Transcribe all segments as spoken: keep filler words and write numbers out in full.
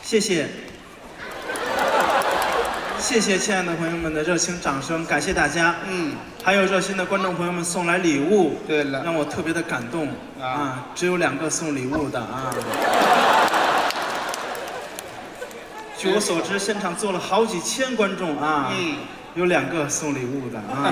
谢谢，谢谢亲爱的朋友们的热情掌声，感谢大家。嗯，还有热心的观众朋友们送来礼物， 对了， 让我特别的感动啊！啊只有两个送礼物的啊。据我所知，现场坐了好几千观众啊，嗯，有两个送礼物的啊。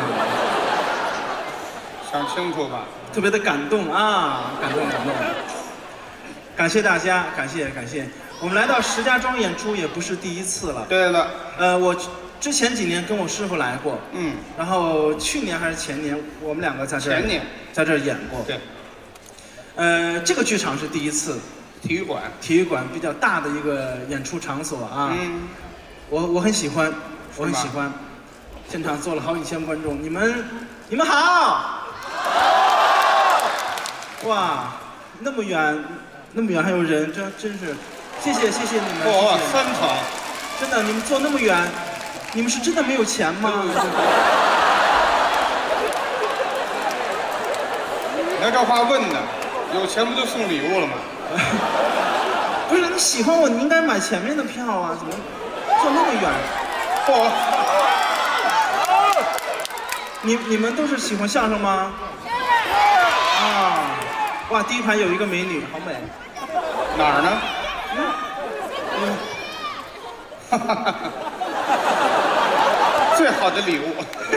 想清楚吧， 特别的感动啊，感动感动。感谢大家，感谢感谢。我们来到石家庄演出也不是第一次了。 对了， 呃，我之前几年跟我师傅来过，嗯，然后去年还是前年，我们两个在这儿， 前年在这儿演过。 对。 呃，这个剧场是第一次， 体育馆， 体育馆比较大的一个演出场所啊。嗯。我我很喜欢，我很喜欢。现场坐了好几千观众，你们你们好。哇，那么远，那么远还有人，这真是。谢谢谢谢你们， 哇，三场， 真的，你们坐那么远，你们是真的没有钱吗？ 你要这话问的，有钱不就送礼物了吗？ 不是，你喜欢我，你应该买前面的票啊，怎么坐那么远？ 嚯！ 你你们都是喜欢相声吗？啊，哇，第一排有一个美女，好美。 哪儿呢？最好的礼物，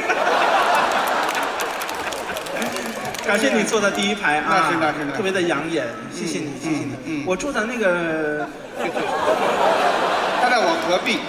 感谢你坐在第一排啊， 那是那是那是， 特别的养眼，谢谢你，谢谢你。嗯，我住在那个， 他在我隔壁，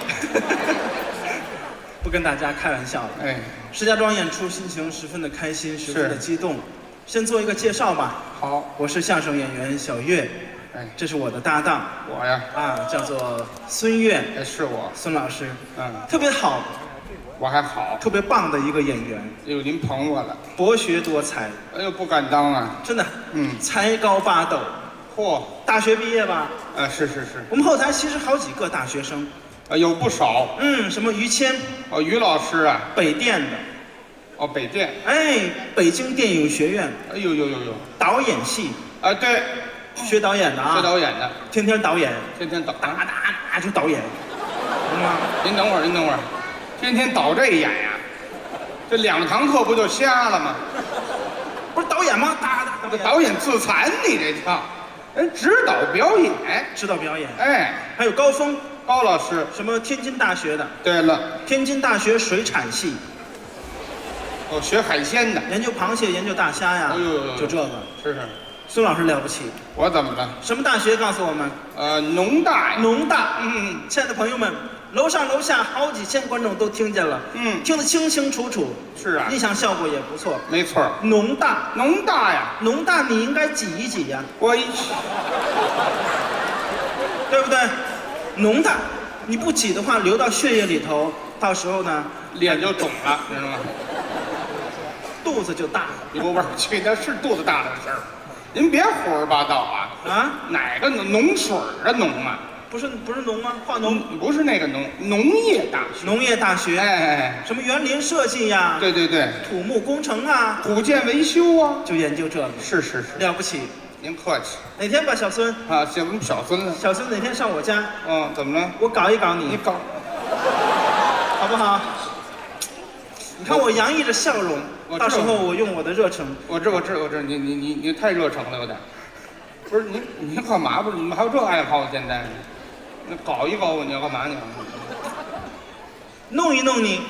不跟大家开玩笑了。哎，石家庄演出心情十分的开心，十分的激动。先做一个介绍吧。 好， 我是相声演员小岳。哎，这是我的搭档， 我呀， 啊，叫做孙越， 哎，是我， 孙老师， 嗯， 特别好， 我还好， 特别棒的一个演员。 哎呦，您捧我了， 博学多才， 哎呦，不敢当啊， 真的，嗯，才高八斗， 嚯， 大学毕业吧？ 啊，是是是， 我们后台其实好几个大学生， 啊，有不少， 嗯，什么于谦， 哦，于老师啊， 北电的， 哦，北电， 哎，北京电影学院， 哎呦呦呦呦， 导演系， 啊，对。 学导演的啊， 学导演的， 天天导演， 天天导， 打打打就导演，懂吗？ 您等会儿，您等会儿，天天导这演呀，这两堂课不就瞎了吗？ 不是导演吗？打打打导演自残，你这叫人指导表演， 指导表演。 哎， 还有高峰高老师， 什么天津大学的？ 对了， 天津大学水产系。 哦，学海鲜的， 研究螃蟹，研究大虾呀。 哎呦， 就这个。 是是。 孙老师了不起， 我怎么了？ 什么大学？告诉我们。 呃，农大。 农大，嗯，亲爱的朋友们，楼上楼下好几千观众都听见了，嗯，听得清清楚楚。 是啊， 音响效果也不错。 没错。 农大， 农大呀， 农大你应该挤一挤呀。 我一， 对不对？农大，你不挤的话，流到血液里头，到时候呢， 脸就肿了，知道吗？ 肚子就大了。 你不玩去，那是肚子大的事儿。您别胡说八道啊！啊，哪个农农水的农啊？ 不是不是农吗？化农不是那个农，农业大学。 农业大学，哎，什么园林设计呀？ 对对对， 土木工程啊， 土建维修啊， 就研究这个。 是是是， 了不起。 您客气。 哪天吧，小孙啊，叫我们小孙了。 小孙哪天上我家？ 嗯，怎么了？ 我搞一搞你。 你搞， 好不好？你看我洋溢着笑容。到时候我用我的热诚， 我知我知我知，你你你你太热诚了有点。不是您您干嘛不是？你们还有这爱好？现在，那搞一搞我，你要干嘛你？ 弄一弄你。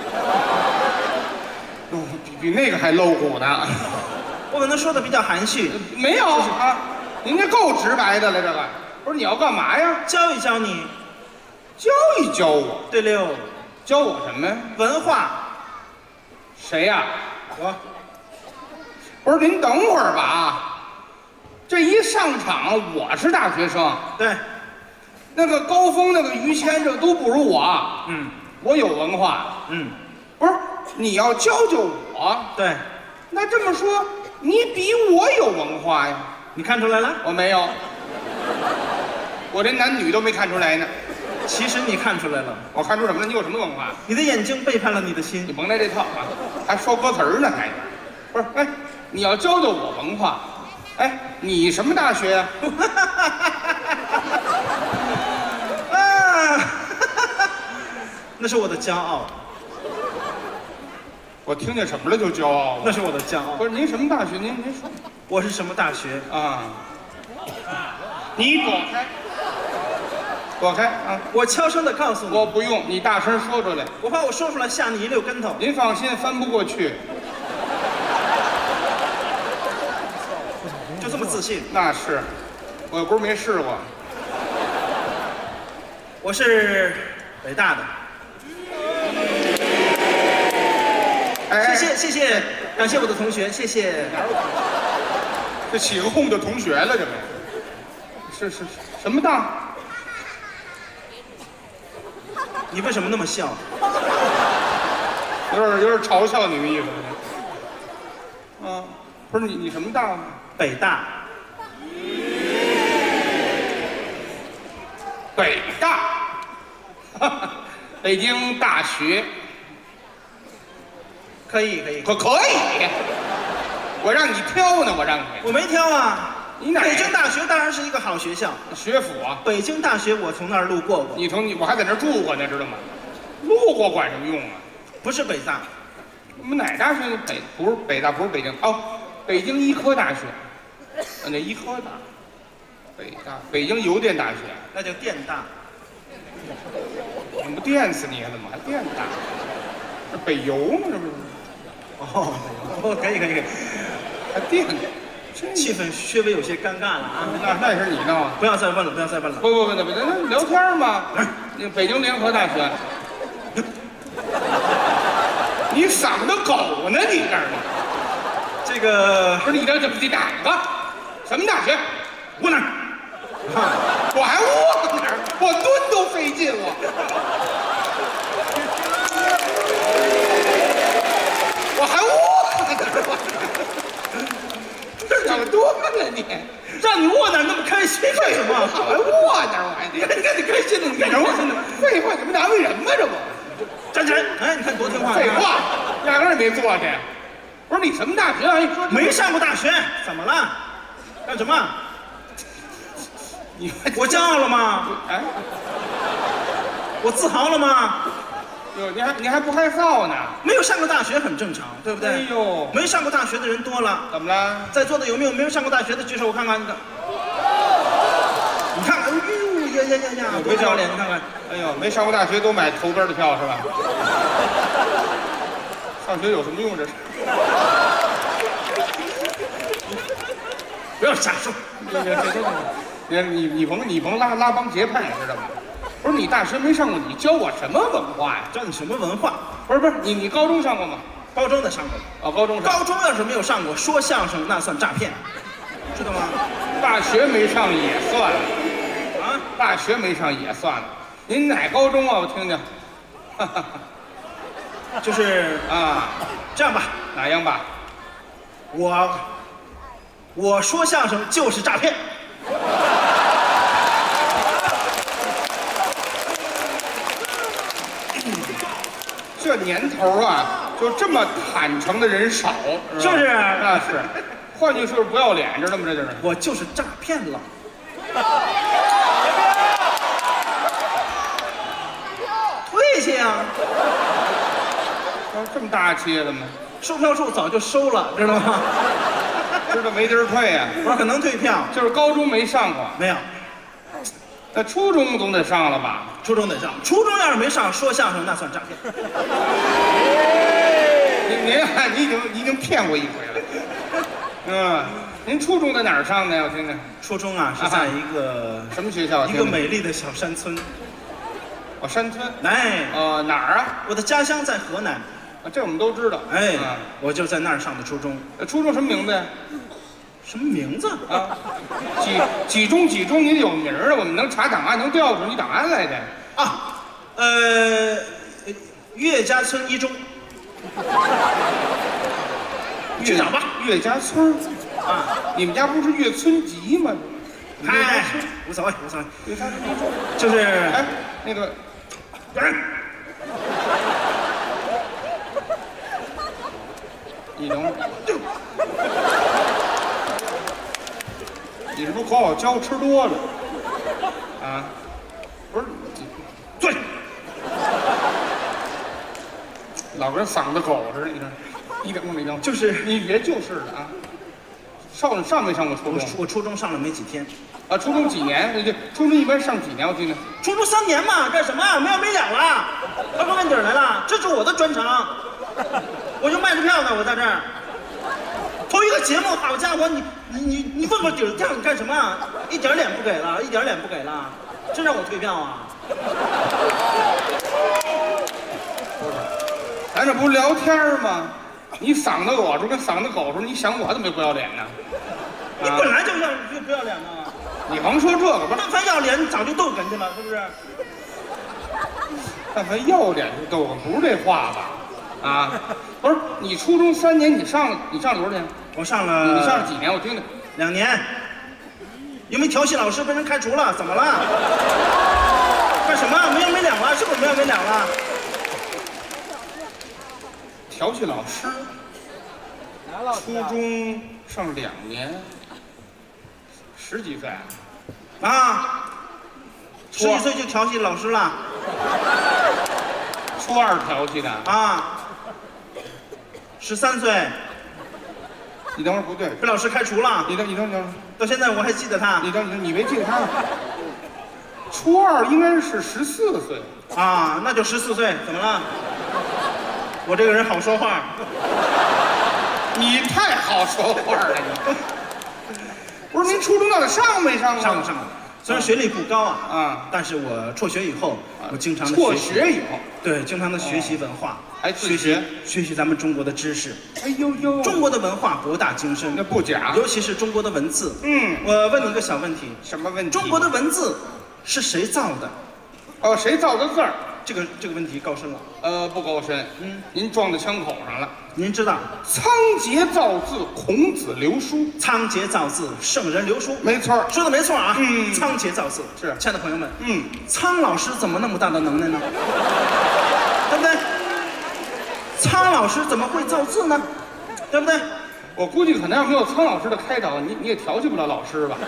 哦，比比那个还露骨呢。 我可能说的比较含蓄。 没有啊，您这够直白的了，这个。不是你要干嘛呀？ 教一教你。 教一教我。 对溜。 教我什么呀？ 文化。 谁呀？ 我。 不是您等会儿吧啊！这一上场我是大学生， 对， 那个高峰、那个于谦，这都不如我。嗯，我有文化。嗯，不是你要教教我。 对， 那这么说，你比我有文化呀？ 你看出来了？ 我没有，我这男女都没看出来呢。 其实你看出来了， 我看出什么了？你有什么文化？ 你的眼睛背叛了你的心。 你甭来这套啊！还说歌词儿呢，还不是？哎，你要教教我文化。哎，你什么大学呀？啊？ 那是我的骄傲。 我听见什么了就骄傲了？ 那是我的骄傲。 不是您什么大学？您您说我是什么大学啊？你躲开，躲开啊！ 我悄声的告诉你， 我不用，你大声说出来。 我怕我说出来吓你一溜跟头。 您放心，翻不过去。 就这么自信？ 那是，我又不是没试过。 我是北大的。 哎， 谢谢谢谢，感谢我的同学，谢谢。 这起哄的同学了，这不是是什么大？ 你为什么那么笑？ 有点有点嘲笑你的意思。啊，不是你你什么大？ 北大。 北大，北京大学。 可以可以， 可可以？我让你挑呢，我让你。 我没挑啊。 你哪？ 北京大学当然是一个好学校。 学府啊。 北京大学我从那儿路过过。 你从你我还在那儿住过呢，知道吗？路过管什么用啊？ 不是北大。 我们哪大学？北不是北大，不是北京哦，北京医科大学。啊，那医科大。北大，北京邮电大学。 那叫电大。 怎么电死你啊？怎么还电大？这北邮呢？这不是？ 哦，哦，可以可以可以， 还电， 气氛稍微有些尴尬了啊。 那那也是你闹。 不要再问了，不要再问了。 不不不不，那那聊天嘛。那个北京联合大学。你嗓子狗呢？你这儿呢？ 这个不是你这这这哪个？什么大学？ 窝哪儿？ 我还窝哪儿？我蹲都费劲我。我还窝哪儿？这想多了你， 让你窝哪儿那么开心干什么？ 我还窝哪儿？我还得， 你看你看你开心的，你干什么？真的， 废话，你们难为人吗？这不， 站起来！哎，你看多听话。 废话，压根儿也没坐去。不是你什么大学啊？一说没上过大学，怎么了？干什么？ 你我骄傲了吗？ 哎， 我自豪了吗？ 哟，你还你还不害臊呢？ 没有上过大学很正常，对不对？ 哎呦， 没上过大学的人多了。 怎么了？ 在座的有没有没有上过大学的举手，我看看。你看，你看，哎呦呀呀呀呀，多漂亮！你看看， 哎呦，没上过大学都买头根的票是吧？上学有什么用？这是？ 不要瞎说。 这这这这，你你甭你甭拉拉帮结派，知道吗？不是你大学没上过，你教我什么文化呀？ 教你什么文化？ 不是不是，你你高中上过吗？ 高中的上过。 哦，高中上。 高中要是没有上过，说相声那算诈骗，知道吗？ 大学没上也算了， 啊， 大学没上也算了。您哪高中啊？我听听。哈哈哈， 就是啊， 这样吧， 哪样吧？ 我我说相声就是诈骗。 这年头啊，就这么坦诚的人少， 是不是？ 那是，换句说不要脸，知道吗？这就是我就是诈骗了。退去呀！ 这么大气的吗？ 售票处早就收了，知道吗？ 知道没地儿退呀？ 不可能退票， 就是高中没上过， 没有。 那初中总得上了吧？ 初中得上，初中要是没上，说相声那算诈骗。 您您看，你已经你已经骗过一回了。嗯，您初中在哪儿上的？我听听。 初中啊是在一个什么学校？ 一个美丽的小山村。 哦，山村。 哎， 呃，哪儿啊？ 我的家乡在河南。 啊，这我们都知道。 哎，我就在那儿上的初中。 初中什么名字呀？ 什么名字啊？几几中几中，你有名儿啊？我们能查档案，能调出你档案来的啊。呃，岳家村一中。去找吧。 岳家村啊， 你们家不是岳村集吗？ 哎，无所谓，无所谓。 岳家村一中就是哎，那个，你能？你是不是管我教吃多了？啊？不是， 对。 老跟嗓子狗似的，你看，一整一整， 就是你别就是的啊。上上没上过初中？ 我我初中上了没几天。 啊，初中几年？这初中一般上几年？我听听。 初中三年嘛，干什么？没完没了了。他说问底儿来了，这是我的专长，我就卖着票呢，我在这儿。头一个节目，好家伙，你你你你问我底儿这样干什么？一点脸不给了，一点脸不给了，真让我退票啊！ 咱这不是聊天吗？你嗓子狗，跟嗓子狗似的，你想我怎么不要脸呢？ 你本来就要就不要脸呢。 你甭说这个，不是， 但凡要脸，你早就逗哏去了，是不是？ 但凡要脸就逗哏，不是这话吧？啊，不是，你初中三年，你上你上多少年？ 我上了， 你上了几年？我听听。 两年。有没有调戏老师被人开除了？怎么了？干什么？没完没了了？是不是没完没了了？ 调戏老师。初中上两年，十几岁啊，十几岁就调戏老师了。 初二调戏的啊，十三岁。 你等会儿不对， 被老师开除了。 你等你等你等， 到现在我还记得他。 你等你等，你没记得他？初二应该是十四岁啊，那就十四岁，怎么了？我这个人好说话。 你太好说话了，你不是您初中到底上没上啊？ 上了上了，虽然学历不高啊， 啊， 但是我辍学以后，我经常的辍学以后， 对，经常的学习文化， 还学习学习咱们中国的知识。 哎呦呦， 中国的文化博大精深， 那不假， 尤其是中国的文字。 嗯， 我问你一个小问题， 什么问题？ 中国的文字是谁造的？ 哦，谁造的字儿？ 这个这个问题高深了。 呃，不高深。嗯，您撞到枪口上了。 您知道， 仓颉造字，孔子留书。 仓颉造字，圣人留书。 没错， 说的没错啊。 嗯， 仓颉造字是， 亲爱的朋友们， 嗯， 仓老师怎么那么大的能耐呢？对不对？仓老师怎么会造字呢？对不对？ 我估计可能要没有仓老师的开导，你你也调戏不了老师吧？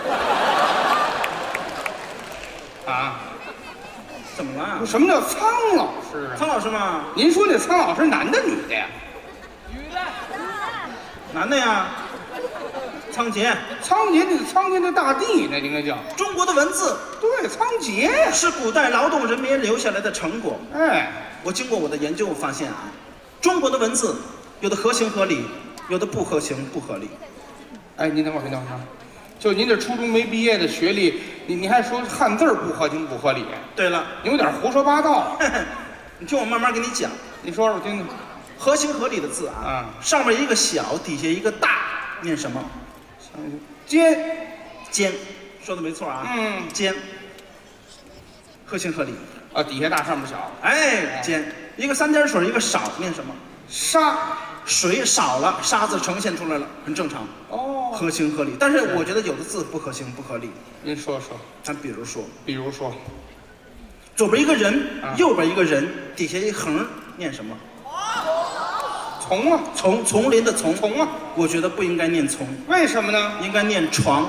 啊？ 怎么了？ 什么叫苍老师啊？ 苍老师吗？ 您说那苍老师男的女的呀？ 女的。 男的呀。仓颉。 仓颉那仓颉那大地那应该叫。 中国的文字。 对，仓颉是古代劳动人民留下来的成果。 哎， 我经过我的研究，我发现啊，中国的文字有的合情合理，有的不合情不合理。 哎，您等会儿，您等会儿。就您这初中没毕业的学历，你你还说汉字不合情不合理？ 对了， 你有点胡说八道。 你听我慢慢跟你讲， 你说说我听听。 合情合理的字啊， 啊， 上面一个小，底下一个大，念什么？ 尖， 尖，说的没错啊。 嗯， 尖，合情合理。 啊，底下大上面小。 哎，尖，一个三点水，一个少，念什么？ 沙， 水少了，沙字呈现出来了，很正常。 哦， 合情合理。但是我觉得有的字不合情不合理。 您说说。 咱比如说， 比如说， 左边一个人， 啊、 右边一个人，底下一横，念什么？ 丛啊， 丛，丛林的丛。 丛啊， 我觉得不应该念丛。 为什么呢？ 应该念床。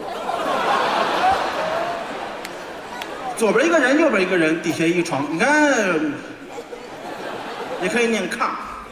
左边一个人，右边一个人，底下一个床。你看，也可以念炕。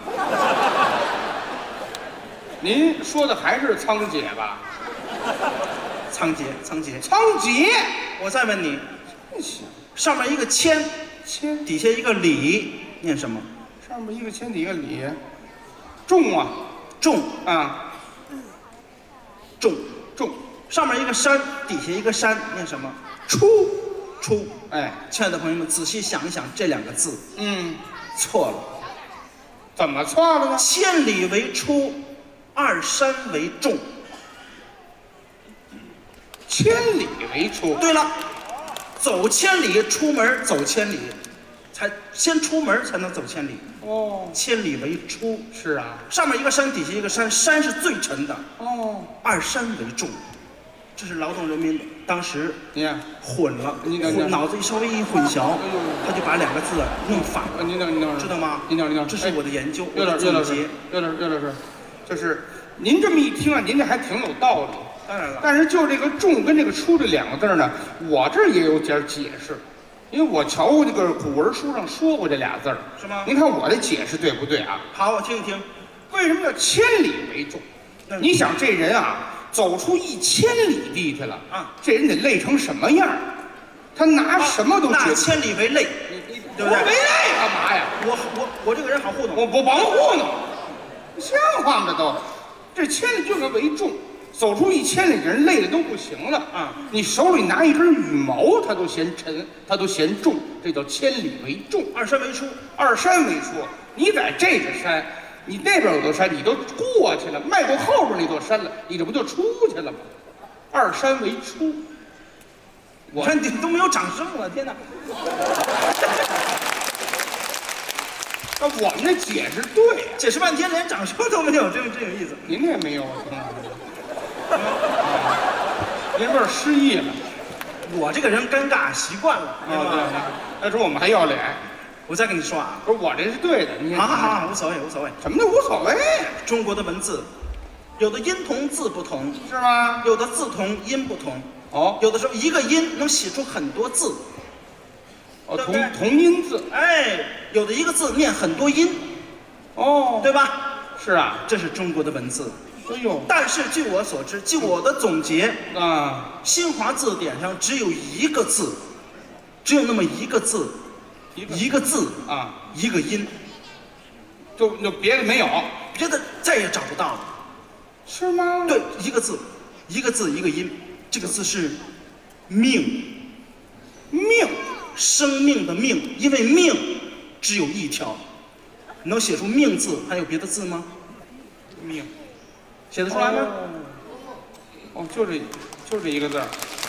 您说的还是仓颉吧？ 仓颉，仓颉， 仓颉。 我再问你，上面一个谦， 谦， 底下一个礼，念什么？ 上面一个谦，底下一个礼。重啊， 重啊， 重重。 上面一个山，底下一个山，念什么？ 出， 出。 哎， 亲爱的朋友们，仔细想一想这两个字， 嗯， 错了。 怎么错了呢？ 千里为出，二山为重。 千里为出。 对了，走千里，出门走千里，才先出门才能走千里。 哦， 千里为出。 是啊， 上面一个山，底下一个山，山是最沉的。 哦， 二山为重，这是劳动人民当时你看混了， 你等混脑子一稍微一混淆，他就把两个字弄反了。 您等，您等， 知道吗？ 您等，您等， 这是我的研究。 岳老岳老师，岳老岳老师，就是您这么一听啊，您这还挺有道理。 当然了， 但是就这个“重”跟这个“出”这两个字呢，我这也有点解释。 因为我瞧过这个古文书上说过这俩字儿， 是吗？ 您看我的解释对不对啊？ 好，我听一听。 为什么叫千里为重？你想这人啊，走出一千里地去了啊，这人得累成什么样？他拿什么都拿千里为累， 你你对不对？ 为累干嘛呀？ 我我我这个人好糊弄， 我我甭糊弄，像话吗？这都，这千里就是为重。走出一千里，这人累的都不行了啊！你手里拿一根羽毛，他都嫌沉，他都嫌重，这叫千里为重。 二山为出， 二山为出。你在这个山，你那边有座山，你都过去了，迈过后边那座山了，你这不就出去了吗？二山为出。 我看你都没有掌声了，天哪！ 那我们的解释对呀、啊， 解释半天连掌声都没有，真真有意思。 您这没有啊？您这失忆了。 我这个人尴尬习惯了， 啊、哦，对，那时候我们还要脸。 我再跟你说啊， 不是我这是对的，你好好好，无所谓无所谓。 什么叫无所谓？ 中国的文字，有的音同字不同， 是吗？ 有的字同音不同。哦，有的时候一个音能写出很多字。 哦，同同音字。 哎，有的一个字念很多音。哦，对吧？ 是啊， 这是中国的文字。 哎呦！ 但是据我所知，据我的总结啊， 新华字典上只有一个字，只有那么一个字，一个, 一个字啊，一个音， 就就别的没有， 别的再也找不到了， 是吗？ 对，一个字，一个字一个音，这个字是命，命，生命的命，因为命只有一条，能写出命字，还有别的字吗？命。写得出来吗？ 哦，就这，就这一个字儿。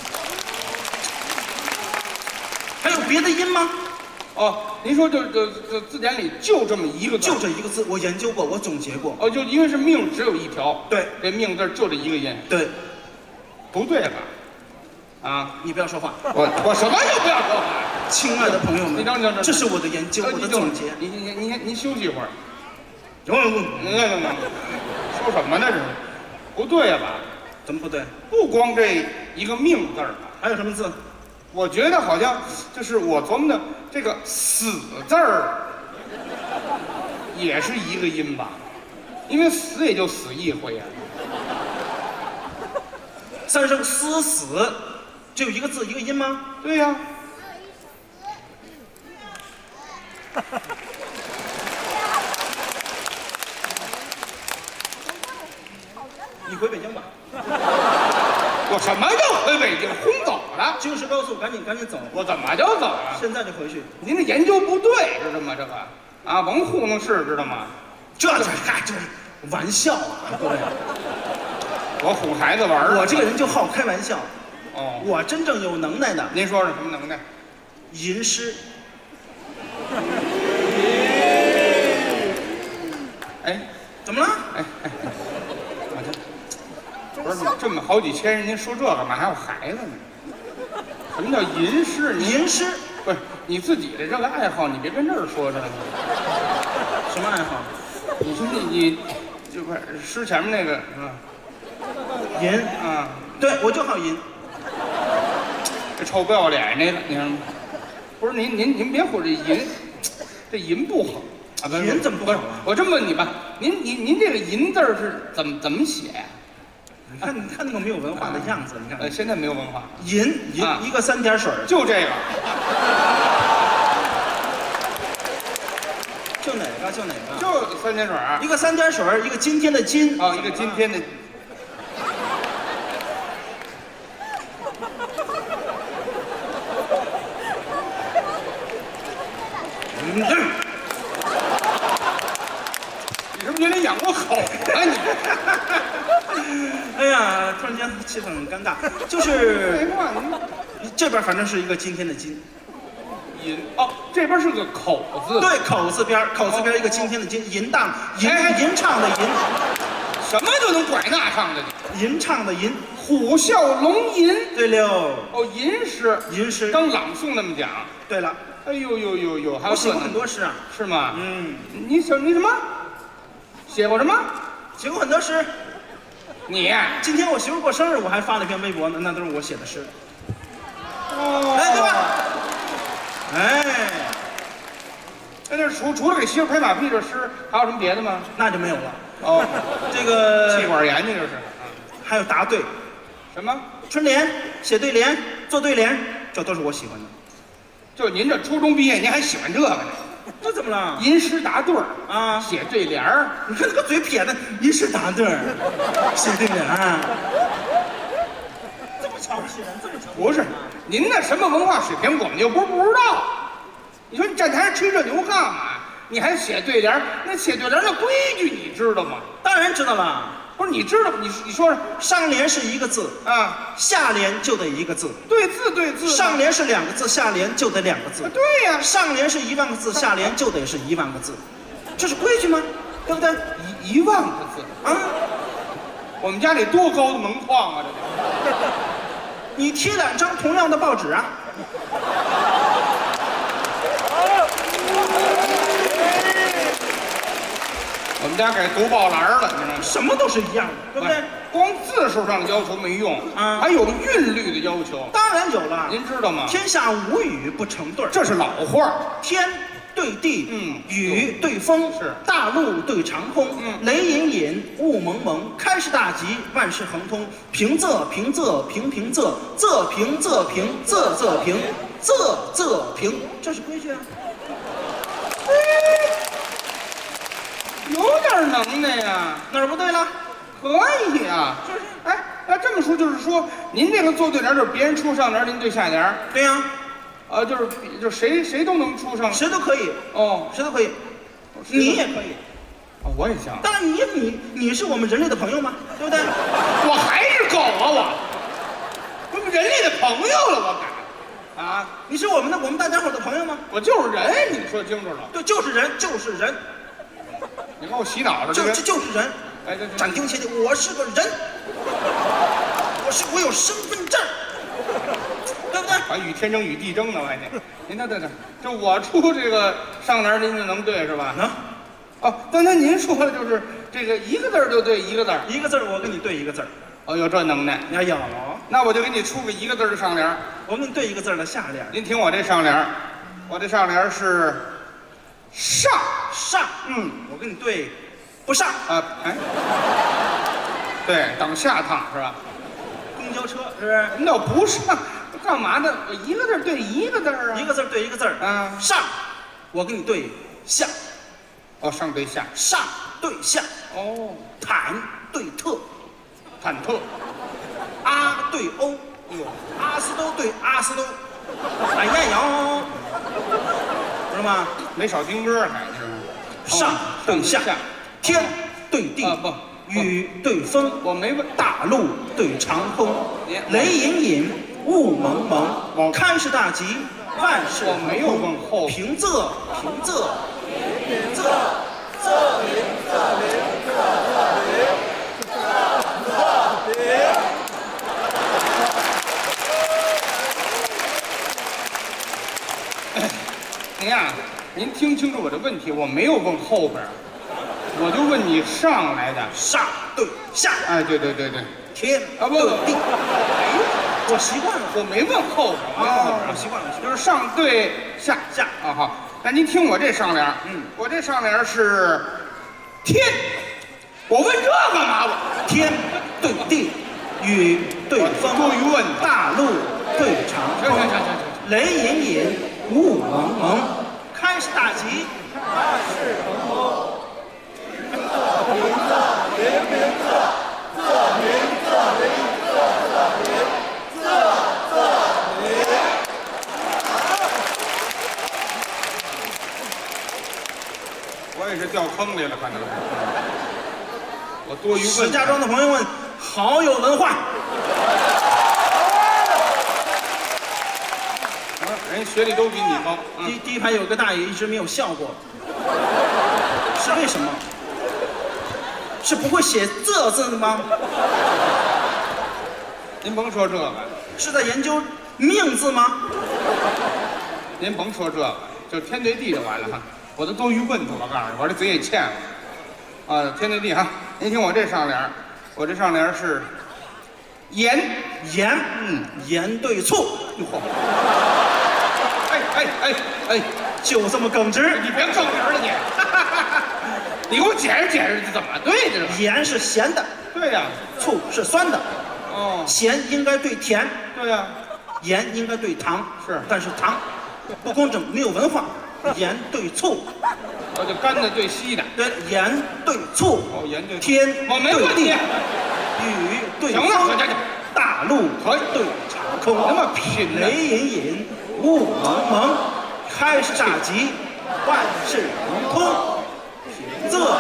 还有别的音吗？ 哦，您说就就就字典里就这么一个字， 就这一个字，我研究过，我总结过。 哦，就因为是命只有一条， 对， 这命字就这一个音， 对， 不对吧？啊， 你不要说话。 我我什么都不要说话。 亲爱的朋友们， 你等等， 这是我的研究，我的总结。 您您您您休息一会儿。 等会儿， 那那那。说什么呢？这是不对呀吧？ 怎么不对？ 不光这一个命字儿吧， 还有什么字？ 我觉得好像就是我琢磨的这个死字儿也是一个音吧，因为死也就死一回呀、 啊。三声思死，只有一个字一个音吗？ 对呀、啊。 你回北京吧。 我什么叫回北京？轰走了？ 京石高速，赶紧赶紧走。 我怎么就走啊？ 现在就回去。 您这研究不对，知道吗？这个啊，甭糊弄事，知道吗？ 这这嗨，这是玩笑啊，各位。 我唬孩子玩儿。 我这个人就好开玩笑。 哦。 我真正有能耐的。 您说说什么能耐？ 吟诗。 哎， 怎么了？ 哎哎。不是这么好几千人，您说这干嘛？还有孩子呢？什么叫吟诗？ 吟诗不是你自己的这个爱好，你别跟这儿说着呢。 什么爱好？ 你说你你就快诗前面那个是吧？ 吟啊， 对，我就好吟。 这臭不要脸那个，你看吗？不是您您您别唬这吟，这吟不好啊！不是吟怎么不好啊？ 我这么问你吧，您您您这个吟字是怎么怎么写呀？ 你看，你看那个没有文化的样子，你看。 呃，现在没有文化。 吟吟一个三点水， 就这个。 就哪个？就哪个？ 就三点水。 一个三点水，一个今天的今。 哦，一个今天的。嗯。你是不是有点养过口啊你？ 哎呀，突然间气氛很尴尬，就是这边反正是一个今天的今， 吟哦，这边是个口字， 对，口字边，口字边一个今天的今，吟荡，吟吟唱的吟， 什么就能拐那上的？ 吟唱的吟， 虎啸龙吟， 对溜， 哦，吟诗， 吟诗， 刚朗诵那么讲， 对了， 哎呦呦呦呦，还有写过很多诗啊， 是吗？ 嗯， 你写你什么？写过什么？ 写过很多诗。 你今天我媳妇过生日，我还发了一篇微博呢，那都是我写的诗。 哦， 哎，对吧？ 哎，那这除除了给媳妇拍马屁这诗，还有什么别的吗？ 那就没有了。 哦， 这个气管炎，这就是。 还有答对， 什么？ 春联、写对联、做对联，这都是我喜欢的。 就您这初中毕业，您还喜欢这个呢？ 这怎么了？ 吟诗答对儿啊， 写对联儿。 你看这个嘴撇的，吟诗答对儿，写对联儿，这么瞧不起人，这么瞧不是，您那什么文化水平，我们又不是不知道。你说你站台上吹这牛干嘛？你还写对联儿？那写对联儿那规矩你知道吗？ 当然知道了。 不是你知道？你你说说， 上联是一个字啊， 下联就得一个字。 对字对字。 上联是两个字，下联就得两个字。 对呀， 上联是一万个字，下联就得是一万个字，这是规矩吗？对不对？ 一一万个字啊！ 我们家里多高的门框啊！这得， 你贴两张同样的报纸啊。 我们家改读报栏了，你知道吗？ 什么都是一样的，对不对？ 光字数上的要求没用啊， 还有韵律的要求。 当然有了， 您知道吗？ 天下无语不成对儿， 这是老话。 天对地， 嗯， 雨对风， 是大陆对长空， 嗯， 雷隐隐，雾蒙蒙，开市大吉，万事亨通，平仄平仄平平仄，仄平仄平仄仄平，仄仄平，这是规矩啊。 有点能耐呀， 哪儿不对了？ 可以啊， 就是， 哎，那这么说就是说，您这个做对联就是别人出上联，您对下联。 对呀， 啊，就是就谁谁都能出上， 谁都可以， 哦， 谁都可以，你也可以。 啊，我也行。 当然你，你你是我们人类的朋友嘛，对不对？ 我还是狗啊，我，我们人类的朋友了，我改，啊， 你是我们的我们大家伙的朋友吗？ 我就是人，你说清楚了。 对，就是人，就是人， 你给我洗脑了， 就这这就是人。 哎，这这斩钉截铁，我是个人，我是我有身份证，对不对？ 还与天争与地争呢，我还得。您等等等，就我出这个上联，您就能对是吧？ 能。 哦，刚才您说的就是这个一个字儿就对一个字儿， 一个字儿我跟你对一个字儿。 哦，有这能耐。 你要有， 那我就给你出个一个字儿的上联。 我给你对一个字儿的下联。 您听我这上联，我这上联是上上， 嗯， 我跟你对不上。 啊，哎，对，等下趟是吧？ 公交车是不是？ 那不上，干嘛呢？我一个字儿对一个字儿啊， 一个字儿对一个字儿。 嗯， 上，我跟你对下。 哦，上对下， 上对下。 哦， 忐对特， 忐忑， 阿对欧， 哎呦， 阿斯都对阿斯都，哎呀哟，知道吗？ 没少听歌还是吗？ 上对下，天对地， 啊不， 雨对风， 我没问。 大陆对长空，雷隐隐，雾蒙蒙，开市大吉，万事我没有问后平仄平仄平仄仄平仄平仄仄平仄仄平。 您呀，您听清楚我的问题，我没有问后边，我就问你上来的。 上对下， 哎，对对对对， 天啊不对地。哎，我习惯了， 我没问后边，我没问后边， 我习惯了，我习惯了。 就是上对下下啊好。那您听我这上联， 嗯， 我这上联是天，我问这干嘛？我天对地，雨对风， 多余问大陆对长空， 行行行行行， 雷隐隐，雾蒙蒙，开市大吉，万事亨通。平仄平仄平平仄，仄平仄平仄仄平仄仄平。 我也是掉坑里了，反正是。我多余问。 石家庄的朋友们，好有文化。 啊，人学历都比你高。 第第一排有个大爷一直没有笑过，是为什么？是不会写仄字吗？ 您甭说这个， 是在研究命字吗？ 您甭说这个，就天对地就完了哈。我都多余问他，我告诉你，我这嘴也欠了。啊，天对地哈，您听我这上联，我这上联是言言，嗯，言对醋。 哟嚯！哎哎哎哎哎， 就这么耿直。 你别更名了你，你给我解释解释，这怎么对的？ 盐是咸的， 对呀， 醋是酸的， 哦， 咸应该对甜， 对呀， 盐应该对糖， 是但是糖不公正，没有文化。盐对醋， 我就干的对稀的， 对，盐对醋， 哦，盐对天我没问题， 对地，雨对行了， 风行行行， 大陆可以对长空， 那么拼呢雷隐隐，雾蒙蒙，开市炸鸡，万事如空，平仄。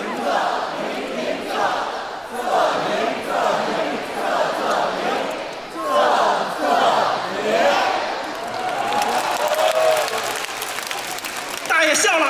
大爷笑了，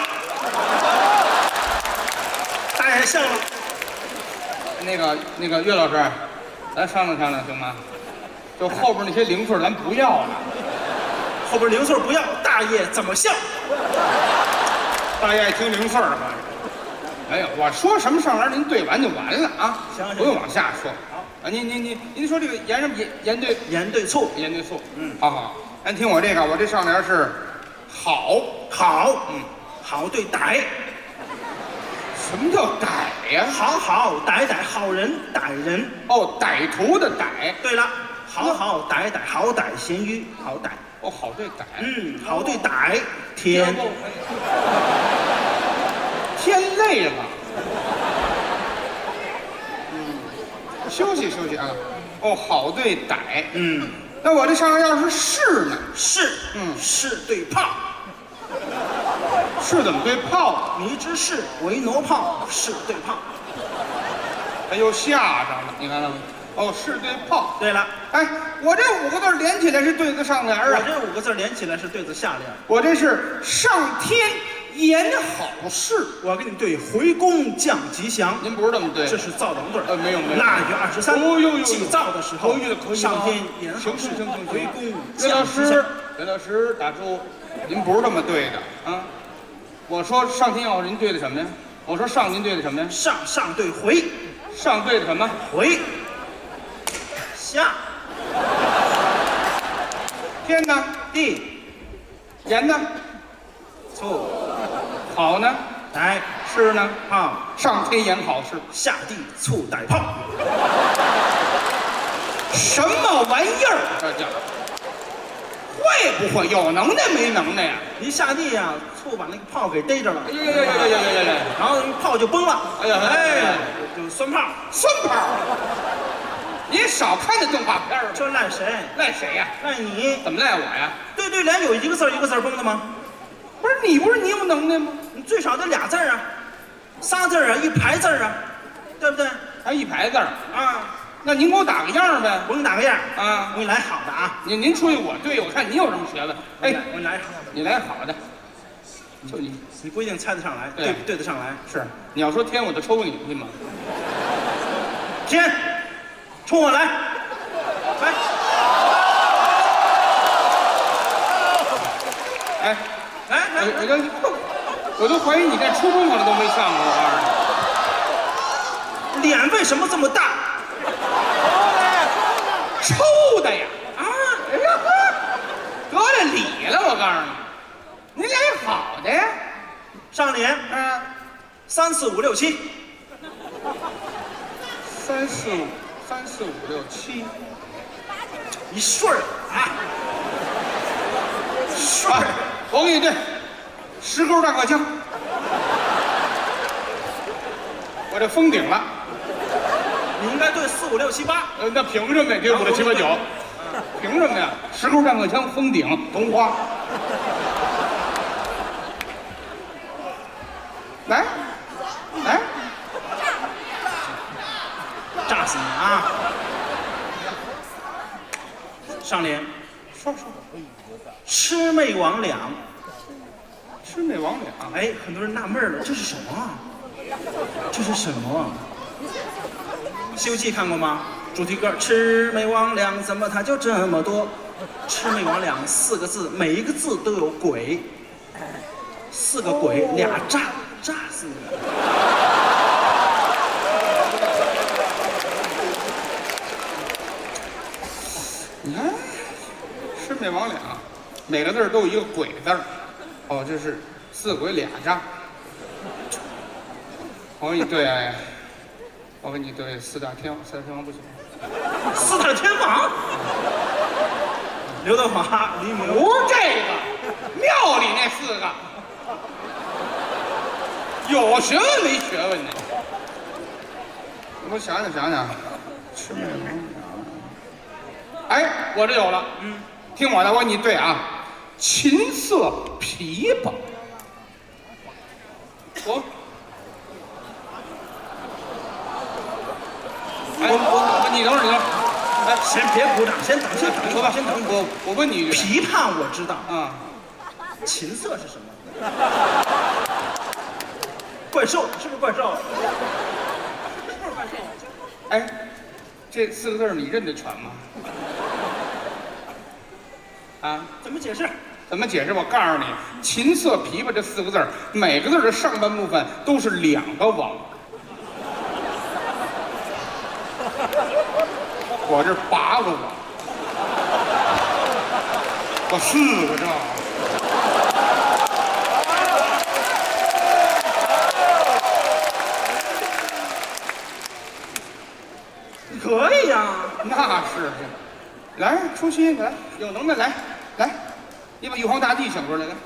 大爷笑了。 那个那个岳老师，咱商量商量行吗？就后边那些零碎咱不要了。 后边零碎不要，大爷怎么笑？ 大爷爱听零碎的吗？没有，我说什么上联您对完就完了啊， 行行不用往下说。好啊，您您您您说这个盐什么盐盐对盐对醋， 盐对醋， 嗯， 好好，咱听我这个，我这上联是好， 好， 嗯， 好对歹， 什么叫歹呀？ 好好歹歹，好人歹人。 哦，歹徒的歹， 对了，好好歹歹，好歹咸鱼，好歹。 哦，好对歹， 嗯，好对歹，天天累了，嗯，休息休息啊。哦，好对歹， 嗯， 那我这上面要是是呢？ 是， 嗯是对炮， 是怎么对炮？ 迷之士为挪炮，是对炮。 他又吓着了，你看到没？哦，是对炮。 对了， 哎，我这五个字连起来是对子上联啊。 我这五个字连起来是对子下联。 我这是上天言好事。 我给你对回宫降吉祥。 您不是这么对？ 这是造王对儿。 呃，没有没有。 腊月二十三， 哦呦呦， 祭灶的时候， 可以了可以了。 上天言好事行行行行， 回宫岳老降吉祥师。，岳老师打住，您不是这么对的啊！我说上天要您对的什么呀？我说上您对的什么呀？ 上上对回， 上对的什么？ 回下天呢？ 地盐呢？ 醋好呢？ 歹是呢？ 炮， 上天言好事， 下地醋歹炮。 什么玩意儿？这叫会不会？有能耐没能耐呀？ 一下地呀、醋把那个炮给逮着了， 哎呀呀呀呀呀呀呀！ 然后炮就崩了。 哎呀哎呀哎，就酸炮。 酸炮！你少看这动画片儿吧？ 这赖谁？ 赖谁呀？ 赖你。 怎么赖我呀？ 对对联有一个字儿一个字儿崩的吗？ 不是你不是你有能耐吗？ 你最少得俩字儿啊，仨字儿啊，一排字儿啊，对不对？ 还一排字儿， 啊， 那您给我打个样儿呗？ 我给你打个样儿啊我给你来好的啊。 您您出去我对，我看你有什么学问？哎， 我给你来好的， 你来好的，就你你不一定猜得上来， 对对对得上来。 是你要说天，我就抽你，信吗？ 天，冲我来，来， 哎， 来来我我就我都怀疑你在初中可能都没上过，我告诉你。 脸为什么这么大？ 抽的呀！ 啊， 哎呀呵，得了理了，我告诉你，您来好的呀。 上联嗯， 三四五六七， 三四五，三四五六七， 一顺儿啊，顺啊儿， 我给你对，石沟大客枪，我这封顶了。 你应该对四五六七八。 呃，那凭什么呀？这五六七八九，凭什么呀？石沟战客枪封顶同花，来，来， 炸死你啊！上联说说， 魑魅魍魉， 魑魅魍魉， 哎，很多人纳闷了，这是什么啊？这是什么啊？《西游记》看过吗？主题歌魑魅魍魉，怎么它就这么多？魑魅魍魉四个字，每一个字都有鬼，四个鬼，俩炸，炸死你！ 你看，魑魅魍魉， 每个字都有一个鬼字儿。哦，这是四鬼俩账。我给你对，我给你对四大天王，四大天王不行。 四大天王，刘德华、黎明。 不是这个，庙里那四个，有学问没学问呢？我想想想想，魑魅魍魉。哎，我这有了，嗯，听我的，我给你对啊，琴瑟琵琶。我。哎，我我你等会儿，你等会儿， 哎，先别鼓掌，先等，先等一会儿，先等。 我我问你一句， 琵琶我知道啊， 琴瑟是什么？怪兽是不是怪兽？是不是怪兽？ 哎，这四个字你认得全吗？啊？ 怎么解释？ 怎么解释？我告诉你，琴瑟琵琶这四个字，每个字的上半部分都是两个王。我这八个王，我四个这。 可以呀， 那是，来出息，来有能耐来来，你把玉皇大帝请出来来。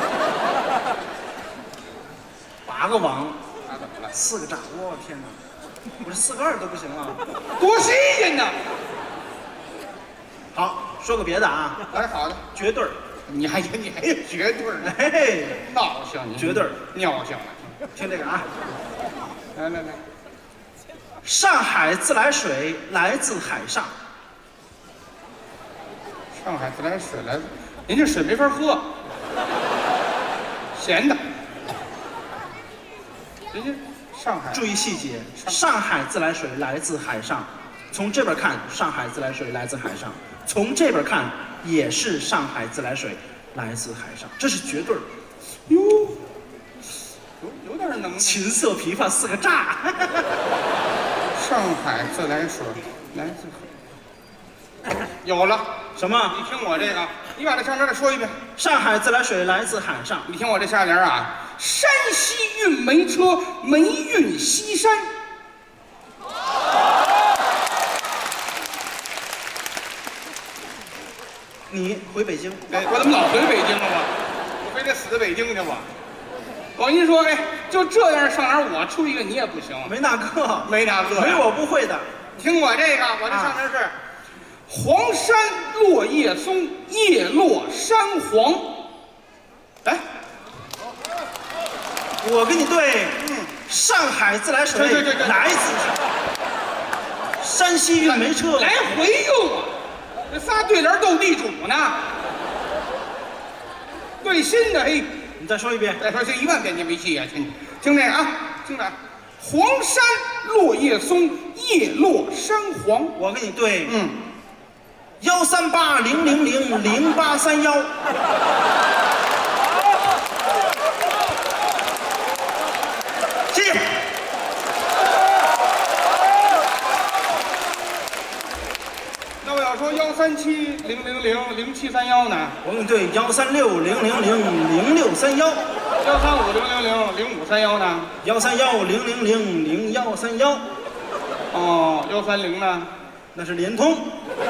八个王， 啊怎么了？ 四个炸，我天哪！我这四个二都不行了， 多新鲜呐！ 好，说个别的啊， 来好的， 绝对儿， 你还你还有绝对呢？ 嘿， 闹性，你绝对儿， 尿性了。 听这个啊， 来来来， 上海自来水来自海上， 上海自来水来，您这水没法喝，咸的。人家上海， 注意细节，上海自来水来自海上，从这边看，上海自来水来自海上，从这边看也是上海自来水来自海上，这是绝对的。 哟，有有点能耐。 琴瑟琵琶四个炸。 上海自来水来自海，有了。 什么？ 你听我这个，你把这上边再说一遍。 上海自来水来自海上。 你听我这下联啊，山西运煤车，煤运西山。 你回北京？ 哎，我怎么老回北京了我？我非得死在北京去我。我跟你说，哎，就这样上联我出一个你也不行。 没那个， 没那个， 没我不会的。 听我这个，我这上联是。啊黄山落叶松，叶落山黄。来， 我跟你对，嗯，上海自来水对对对对来自山西运煤车， 来回用啊！这仨对联斗地主呢，对新的嘿， 你再说一遍。 再说这一万遍你没戏啊！听听这个啊，听着，黄山落叶松，叶落山黄。 我跟你对， 嗯。 幺三八零零零零八三幺，谢谢。 那我要说幺三七零零零零七三幺呢？ 我跟你对幺三六零零零零六三幺， 幺三五零零零零五三幺呢？ 幺三幺零零零零幺三幺。 哦，幺三零呢？ 那是联通。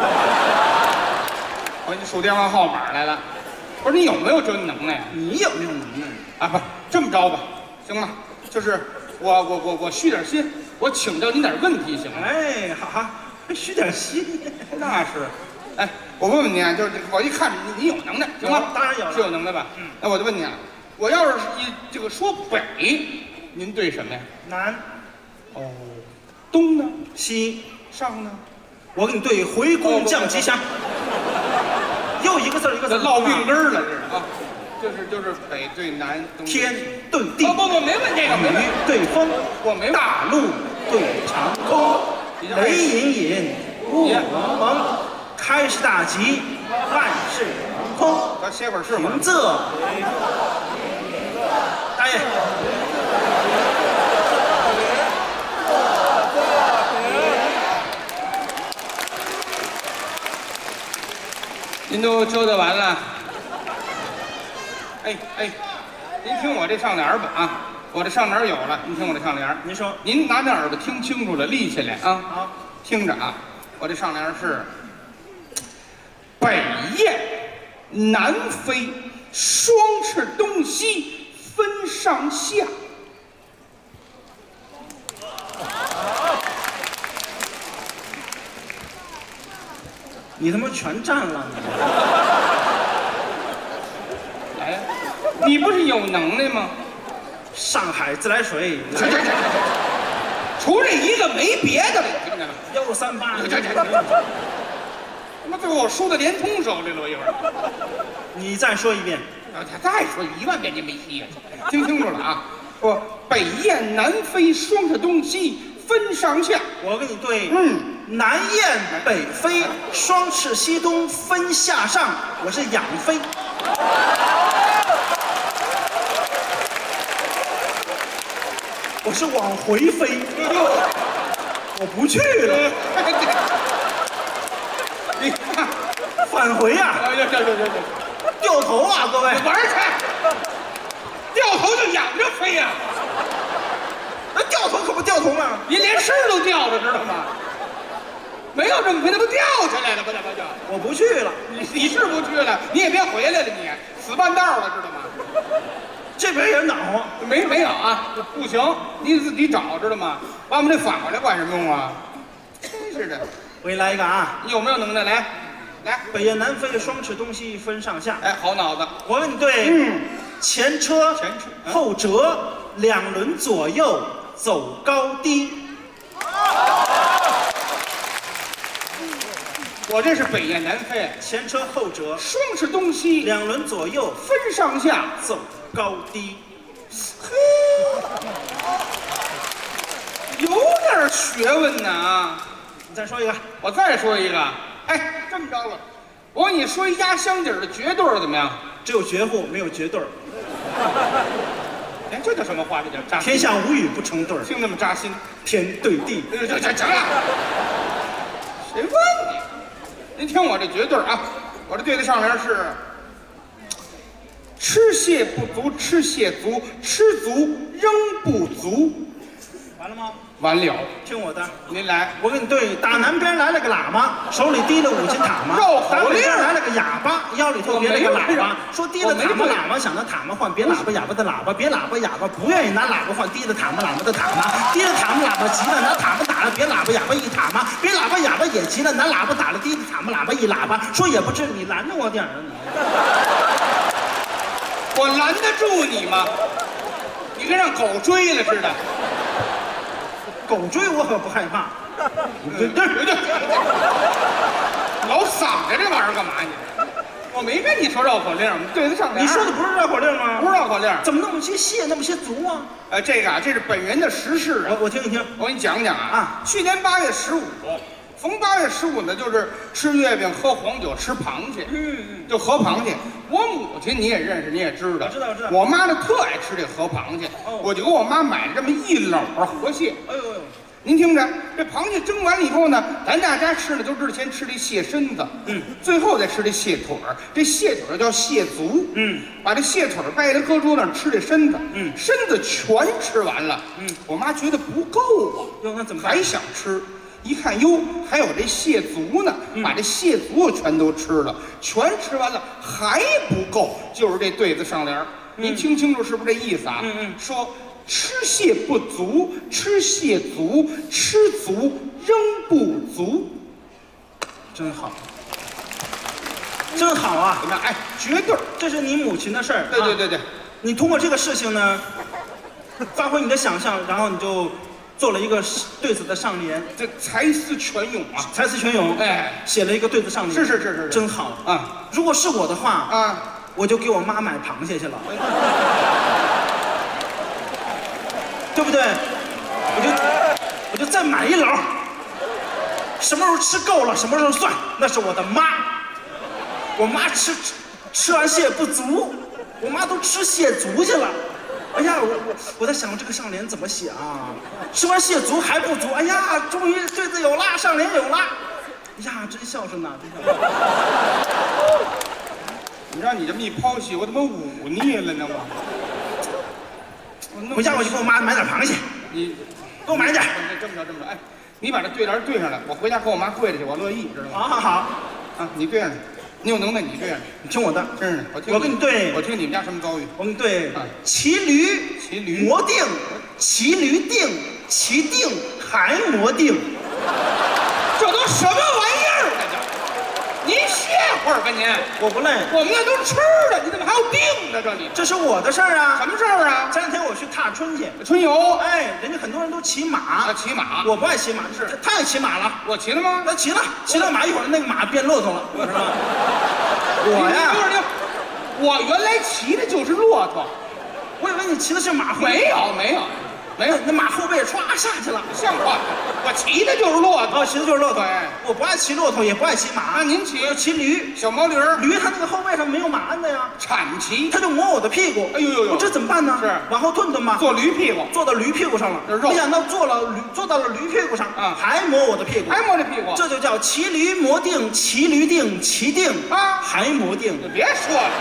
我给你数电话号码来了，不是你有没有这能耐？ 你有没有能耐啊？不，这么着吧，行吗？就是我我我我虚点心，我请教您点问题行吗？ 哎，好好，虚点心。 那是，哎，我问问你啊，就是我一看你你有能耐，行吗？ 当然有了， 是有能耐吧？嗯。那我就问你啊，我要是一这个说北，您对什么呀？ 南。 哦。东呢？ 西。 上呢？ 我给你对回宫降吉祥。又一个字一个字落病根了，这是啊，就是就是北对南，东天对地。 不不不，没问这个，没问。 雨对风， 我没大陆对长空，雷隐隐，雾蒙蒙，开市大吉，万事如空。 咱歇会儿是吗？ 平仄。大爷。 您都折腾完了， 哎哎，您听我这上联吧啊，我这上联有了，您听我这上联。 您说， 您拿那耳朵听清楚了，立起来啊。 好， 听着啊，我这上联是北雁南飞，双翅东西分上下。 你他妈全占了你！ 来呀，你不是有能耐吗？ 上海自来水， 这这这这，除这一个没别的了，你听见了？ 幺三八， 这这这，他妈最后我输到联通手里了，我一会儿。 你再说一遍。 啊，他再说一万遍就没戏了。听清楚了啊！说北雁南飞，双翅东西分上下。 我跟你对， 嗯， 南雁北飞，双翅西东分下上。我是仰飞。我是往回飞，我不去了， 你看， 返回呀、 哎呀，这这这这， 掉头啊，各位！ 玩去，掉头就仰着飞呀、 那掉头可不掉头吗？ 你连身都掉了，知道吗？没有这么飞，那不掉下来了吗？那不就？ 我不去了， 你你是不去了，你也别回来了，你死半道了，知道吗？ 这边也暖和。 没没有啊，不行，你自己找，知道吗？把我们这反过来干什么用啊？真是的， 我给你来一个啊， 你有没有能耐？来，来， 北雁南飞，双翅东西分上下。 哎，好脑子， 我跟你对， 嗯， 前车前车嗯后辙，两轮左右走高低。 我这是北雁南飞， 前车后辙， 双翅东西两轮左右分上下， 走高低。 有点学问呢啊！ 你再说一个， 我再说一个，哎，这么着了，我给你说一压箱底儿的绝对儿怎么样？ 只有绝户没有绝对儿， 哎，这叫什么话？这叫扎心。 天下无语不成对儿， 听那么扎心。 天对地。 这这这行了，谁问你？您听我这绝对儿啊，我这对的上联是：吃蟹不足，吃蟹足，吃足仍不足。 完了吗？ 完了， 听我的， 您来。 我跟你对，打南边来了个喇嘛，手里提了五斤塔嘛； 绕口打北令边来了个哑巴，腰里头别了个喇叭我没有。 说提了塔嘛喇嘛，想拿塔嘛换别喇叭哑巴的喇叭，别喇叭哑巴不愿意拿喇叭换提了塔嘛喇嘛的塔嘛，提了塔嘛喇叭急了，拿塔嘛打了别喇叭哑巴一塔嘛，别喇叭哑巴也急了，拿喇叭打了提了塔嘛喇叭一喇叭。说也不至，你拦着我点儿啊你。 我拦得住你吗？你跟让狗追了似的。 狗追我可不害怕。 对对对对，老嗓子这玩意儿干嘛你？我没跟你说绕口令，我们对得上联。 你说的不是绕口令吗？ 不是绕口令， 怎么那么些蟹，那么些足啊？ 呃，这个啊，这是本人的实事啊。 我我听一听。 我给你讲讲啊啊， 去年八月十五，逢八月十五呢，就是吃月饼、喝黄酒、吃螃蟹， 嗯嗯。 就河螃蟹。我母亲你也认识，你也知道， 我知道我知道我妈呢特爱吃这河螃蟹， 哦我就给我妈买了这么一篓儿河蟹。 哎呦呦， 您听着，这螃蟹蒸完了以后呢，咱大家吃呢都知道，先吃这蟹身子， 嗯， 最后再吃这蟹腿儿。这蟹腿儿叫蟹足， 嗯， 把这蟹腿儿掰着搁桌子上吃这身子， 嗯身子全吃完了， 嗯， 我妈觉得不够啊， 哟，那怎么办还想吃。一看哟，还有这蟹足呢， 嗯把这蟹足全都吃了，全吃完了还不够，就是这对子上联儿，您听清楚是不是这意思啊？ 嗯嗯说吃蟹不足，吃蟹足，吃足仍不足， 真好，真好啊！ 怎么样？哎，绝对儿， 这是你母亲的事儿。啊对对对对， 你通过这个事情呢，发挥你的想象，然后你就做了一个对子的上联， 这才思泉涌啊！ 才思泉涌。 哎， 写了一个对子上联。 是是是是， 真好啊！ 如果是我的话， 啊， 我就给我妈买螃蟹去了，对不对？我就我就再买一篓，什么时候吃够了，什么时候算，那是我的妈。我妈吃吃吃完蟹不足，我妈都吃蟹足去了。哎呀，我我我在想这个上联怎么写啊？吃完蟹足还不足，哎呀，终于对子有了，上联有了。哎呀，真孝顺呐，真孝顺。 让你这么一剖析，我他妈忤逆了呢我。 回家我去给我妈买点螃蟹， 你给我买点。 这么着这么着，哎，你把这对联对上来，我回家跟我妈跪着去，我乐意，知道吗？ 好好好， 啊，你对上去，你有能耐你对上去， 你听我的， 真是的。我听我跟你对， 我听你们家什么遭遇？ 我跟你对啊， 骑驴， 骑驴磨定，骑驴定，骑定还磨定。 这都什么玩意儿？这叫您歇会儿吧您。 我不累， 我们那都吃的，你怎么还有病呢？这里这是我的事儿啊。 什么事儿啊？ 前两天我去踏春去， 春游哎，人家很多人都骑马， 啊，骑马。 我不爱骑马， 是他他也骑马了， 我骑了吗？ 他骑了，骑了马一会儿那个马变骆驼了，是吧？我呀， 呀，我原来骑的就是骆驼， 我以为你骑的是马后， 没有没有没有，那马后背歘下去了。 像话，我骑的就是骆驼。 哦，骑的就是骆驼。 对， 我不爱骑骆驼，也不爱骑马。 那您骑我骑驴， 小毛驴儿， 驴它那个后背上没有马鞍的呀， 铲骑， 它就磨我的屁股。 哎呦呦呦我这怎么办呢？ 是往后顿顿吧， 坐驴屁股， 坐到驴屁股上了。 这肉没想到坐了驴，坐到了驴屁股上， 啊还磨我的屁股， 还摸这屁股。 这就叫骑驴磨定，骑驴定，骑定啊还磨定。 你别说了，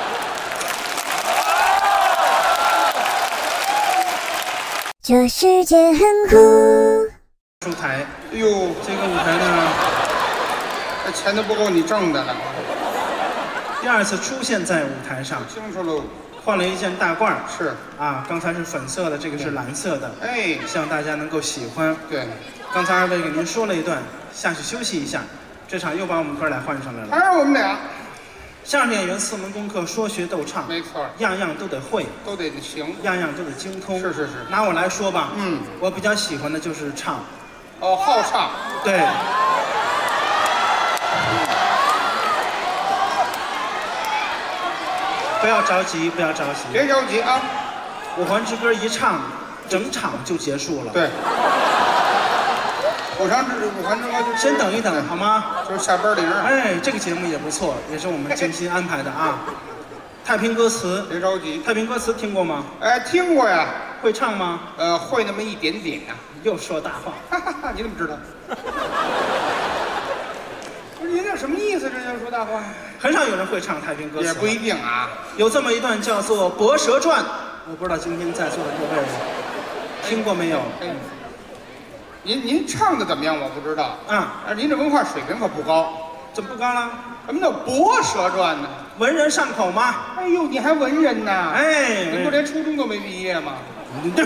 这世界很酷。 出台， 哎呦， 这个舞台呢， 这钱都不够你挣的了。 第二次出现在舞台上， 清楚喽， 换了一件大褂儿是， 啊，刚才是粉色的，这个是蓝色的， 哎， 希望大家能够喜欢。 对， 刚才二位给您说了一段，下去休息一下，这场又把我们哥俩换上来了。 还是我们俩， 相声演员四门功课，说学逗唱， 没错， 样样都得会， 都得行。 样样都得精通。 是是是拿我来说吧， 嗯， 我比较喜欢的就是唱， 哦，好唱， 对。不要着急，不要着急。 别着急啊。 五环之歌一唱，整场就结束了。， 对，五常之五环之歌就先等一等好吗？ 就是下班铃儿， 哎，这个节目也不错，也是我们精心安排的啊。太平歌词， 别着急。 太平歌词听过吗？ 哎，听过呀， 会唱吗？ 呃，会那么一点点呀。 又说大话。 哈哈哈，你怎么知道？不是您这什么意思？这就说大话？ 很少有人会唱太平歌词， 也不一定啊。 有这么一段叫做《博蛇传》，我不知道今天在座的各位听过没有？ 哎，您您唱的怎么样？我不知道。 啊， 啊，您这文化水平可不高。 怎么不高了？ 什么叫《博蛇传》呢？ 文人上口吗？ 哎呦，你还文人呢？ 哎， 您不连初中都没毕业吗？ 对，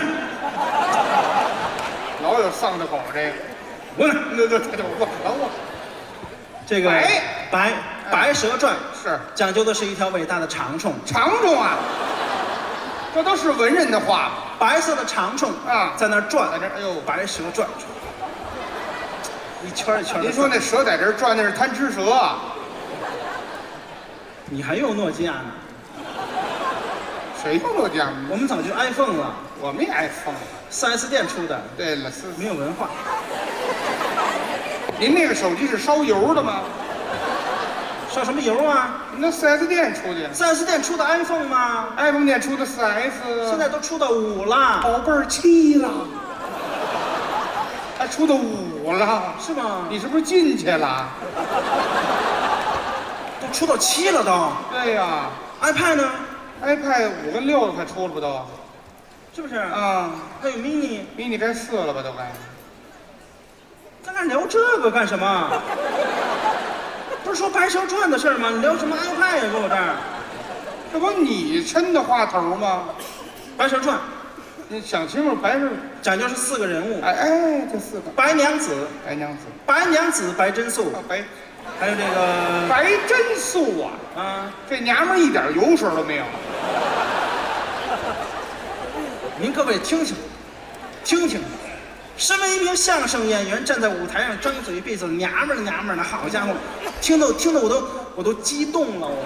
老有丧着狗这个。 我呢对对对对，我我这个白白白蛇传是讲究的是一条伟大的长虫， 长虫啊，这都是文人的话吗？ 白色的长虫啊在那儿转， 在这儿哎呦白蛇转，一圈一圈的。 您说那蛇在这儿转，那是贪吃蛇啊？ 你还用诺基亚呢？ 谁用诺基亚？ 我们早就 iPhone 了， 我没 iPhone。 四 S 店出的， 对了，是没有文化。 您那个手机是烧油的吗？ 烧什么油啊？ 那四 S 店出的四 S 店出的 iPhone 吗？ ，iPhone 店出的四 S， 现在都出到五了， 宝贝儿七了，还出到五了， 是吗？ 你是不是进去了？ 都出到七了都。 对呀 iPad 呢？ ，iPad 五跟六的快出了不都？ 是不是？ 啊， 还有 mini， 比你该四了吧都该。 在那聊这个干什么？不是说《白蛇传》的事儿吗？你聊什么 iPad 呀？跟我这儿， 这不你抻的话头吗？ 《白蛇传》 你想清楚，白是讲究是四个人物： 哎哎，这四个白娘子、 白娘子白娘子白贞素， 啊，白还有这个白贞素啊， 啊， 这娘们儿一点油水都没有。 您各位听听，听听。身为一名相声演员，站在舞台上张嘴闭嘴娘们儿娘们儿的，好家伙，听得听得我都我都激动了，我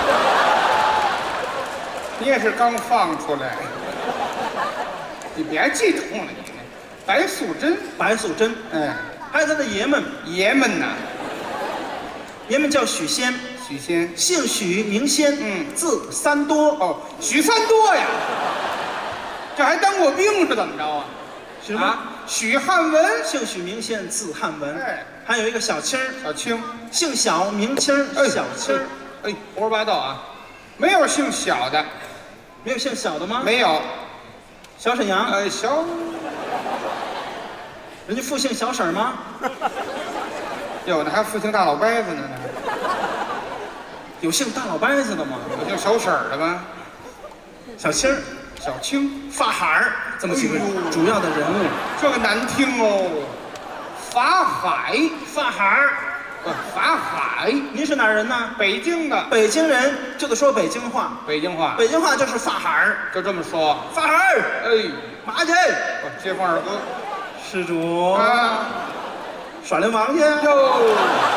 你也是刚放出来，你别激动了，你白素贞， 白素贞， 哎， 还有他的爷们， 爷们呐， 爷们叫许仙， 许仙， 姓许名仙， 嗯字三多， 哦，许三多呀，这还当过兵是怎么着啊？ 许什么？ 啊，许汉文， 姓许名仙，字汉文， 哎， 还有一个小青儿， 小青， 姓小名青儿， 哎小青儿， 哎，胡说八道啊！ 没有姓小的， 没有姓小的吗？ 没有。 小沈阳， 呃，小， 人家复姓小婶吗？ 有的还复姓大老伯子呢呢。 有姓大老伯子的吗？ 有姓小婶儿的吗？ 小青儿、 小青、 发海儿，这么几个主要的人物。 这个难听哦。法海， 发海儿， 不，法海。 您是哪儿人呢？ 北京的。 北京人就得说北京话， 北京话。 北京话就是发海儿， 就这么说。 发海儿， 哎， 嘛去？ 街坊二哥。 施主， 啊， 耍流氓去？ 哟。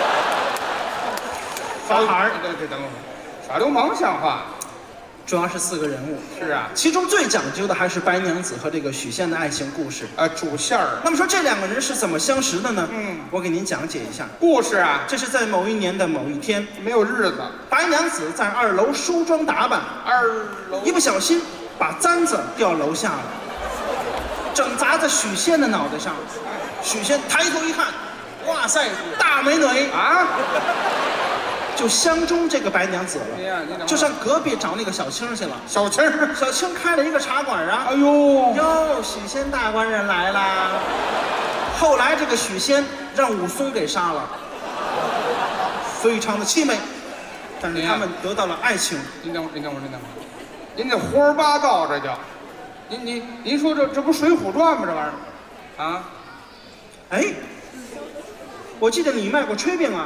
发海儿， 对对，等会儿，耍流氓像话。 主要是四个人物。 是啊。 其中最讲究的还是白娘子和这个许仙的爱情故事。 呃，主线儿。 那么说这两个人是怎么相识的呢？ 嗯， 我给您讲解一下。 故事啊， 这是在某一年的某一天， 没有日子。 白娘子在二楼梳妆打扮， 二楼一不小心把簪子掉楼下了，整砸在许仙的脑袋上。许仙抬头一看，哇塞，大美女啊， 就相中这个白娘子哎呀，你了， 等会儿就上隔壁找那个小青去了。 小青儿。 小青开了一个茶馆啊。 哎呦， 哟，许仙大官人来啦！后来这个许仙让武松给杀了，非常的凄美，但是他们得到了爱情。 您等会儿，您等会儿，您等会儿，您这胡说八道，这叫，您您您说这这不《水浒传》吗？这玩意儿，啊， 哎，我记得你卖过炊饼啊。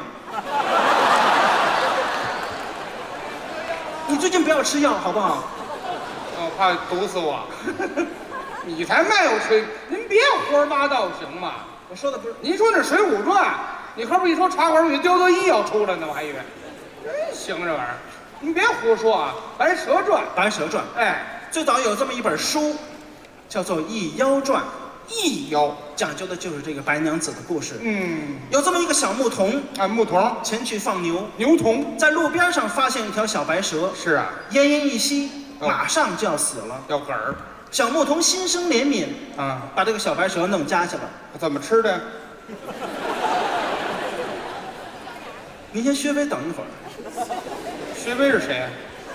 你最近不要吃药好不好？ 我怕毒死我。你才卖我吹，您别胡说八道行吗？ 我说的不是。 您说那《水浒传》，你后边一说茶馆，我以为刁德一要出来呢，我还以为，真行这玩意儿。您别胡说啊，《白蛇传》。 《白蛇传》 哎， 最早有这么一本书，叫做《一妖传》， 一妖讲究的就是这个白娘子的故事。 嗯， 有这么一个小牧童， 啊，牧童前去放牛， 牛童在路边上发现一条小白蛇， 是啊， 奄奄一息， 哦马上就要死了。 要嗝儿小牧童心生怜悯， 啊， 把这个小白蛇弄家去了。 怎么吃的？ 您先稍微等一会儿， 薛微是谁啊？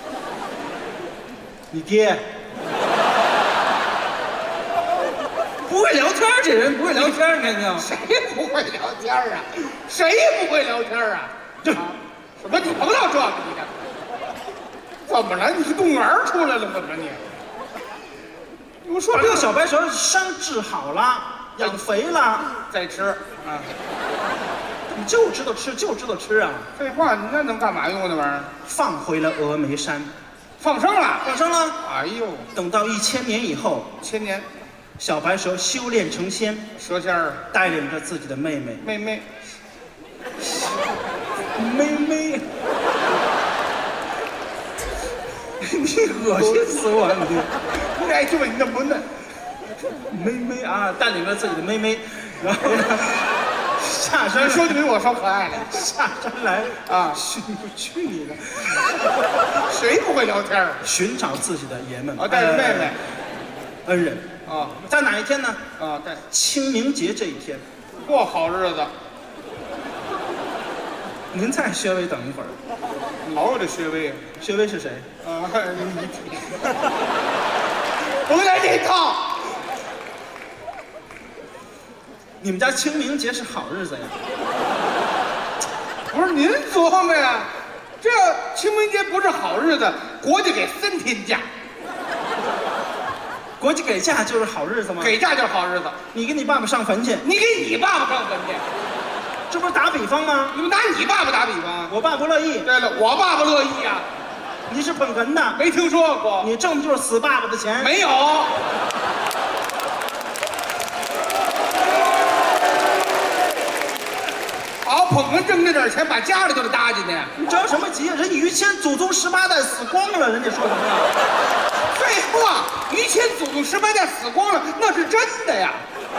你爹不会聊天儿，这人不会聊天儿，你看见没有？ 谁不会聊天啊？谁不会聊天啊？ 这什么？你甭老这个，你看，怎么了？你是动物园出来了？怎么了你？ 我说这个小白蛇伤治好了，养肥了， 再吃啊？ 你就知道吃，就知道吃啊！ 废话，你那能干嘛用那玩意儿？ 放回了峨眉山， 放生了？ 放生了。 哎呦， 等到一千年以后， 千年小白蛇修炼成仙， 蛇仙儿带领着自己的妹妹妹妹， 妹妹，你恶心死我了！你哎，就问你那么嫩， 妹妹啊，带领着自己的妹妹，然后呢，下山说的比我稍可爱了。 下山来啊去去你的！ 谁不会聊天啊？ 寻找自己的爷们， 啊，带着妹妹呃恩人， 啊在哪一天呢？ 啊，带清明节这一天。 过好日子， 您再稍微等一会儿， 老有这薛微薛微是谁？ 啊，你甭来这套。 你们家清明节是好日子呀？ 不是您琢磨呀，这清明节不是好日子，国家给三天假， 国际给假就是好日子吗？ 给假就是好日子。 你跟你爸爸上坟去， 你给你爸爸上坟去， 这不是打比方吗？ 你们拿你爸爸打比方。 我爸不乐意， 对了，我爸爸乐意呀、 你是捧哏的， 没听说过？ 你挣的就是死爸爸的钱。 没有。好，捧哏挣这点钱，把家里都得搭进去。 你着什么急啊？人于谦祖宗十八代死光了，人家说什么呀？ 废话，于谦祖宗十八代死光了，那是真的呀。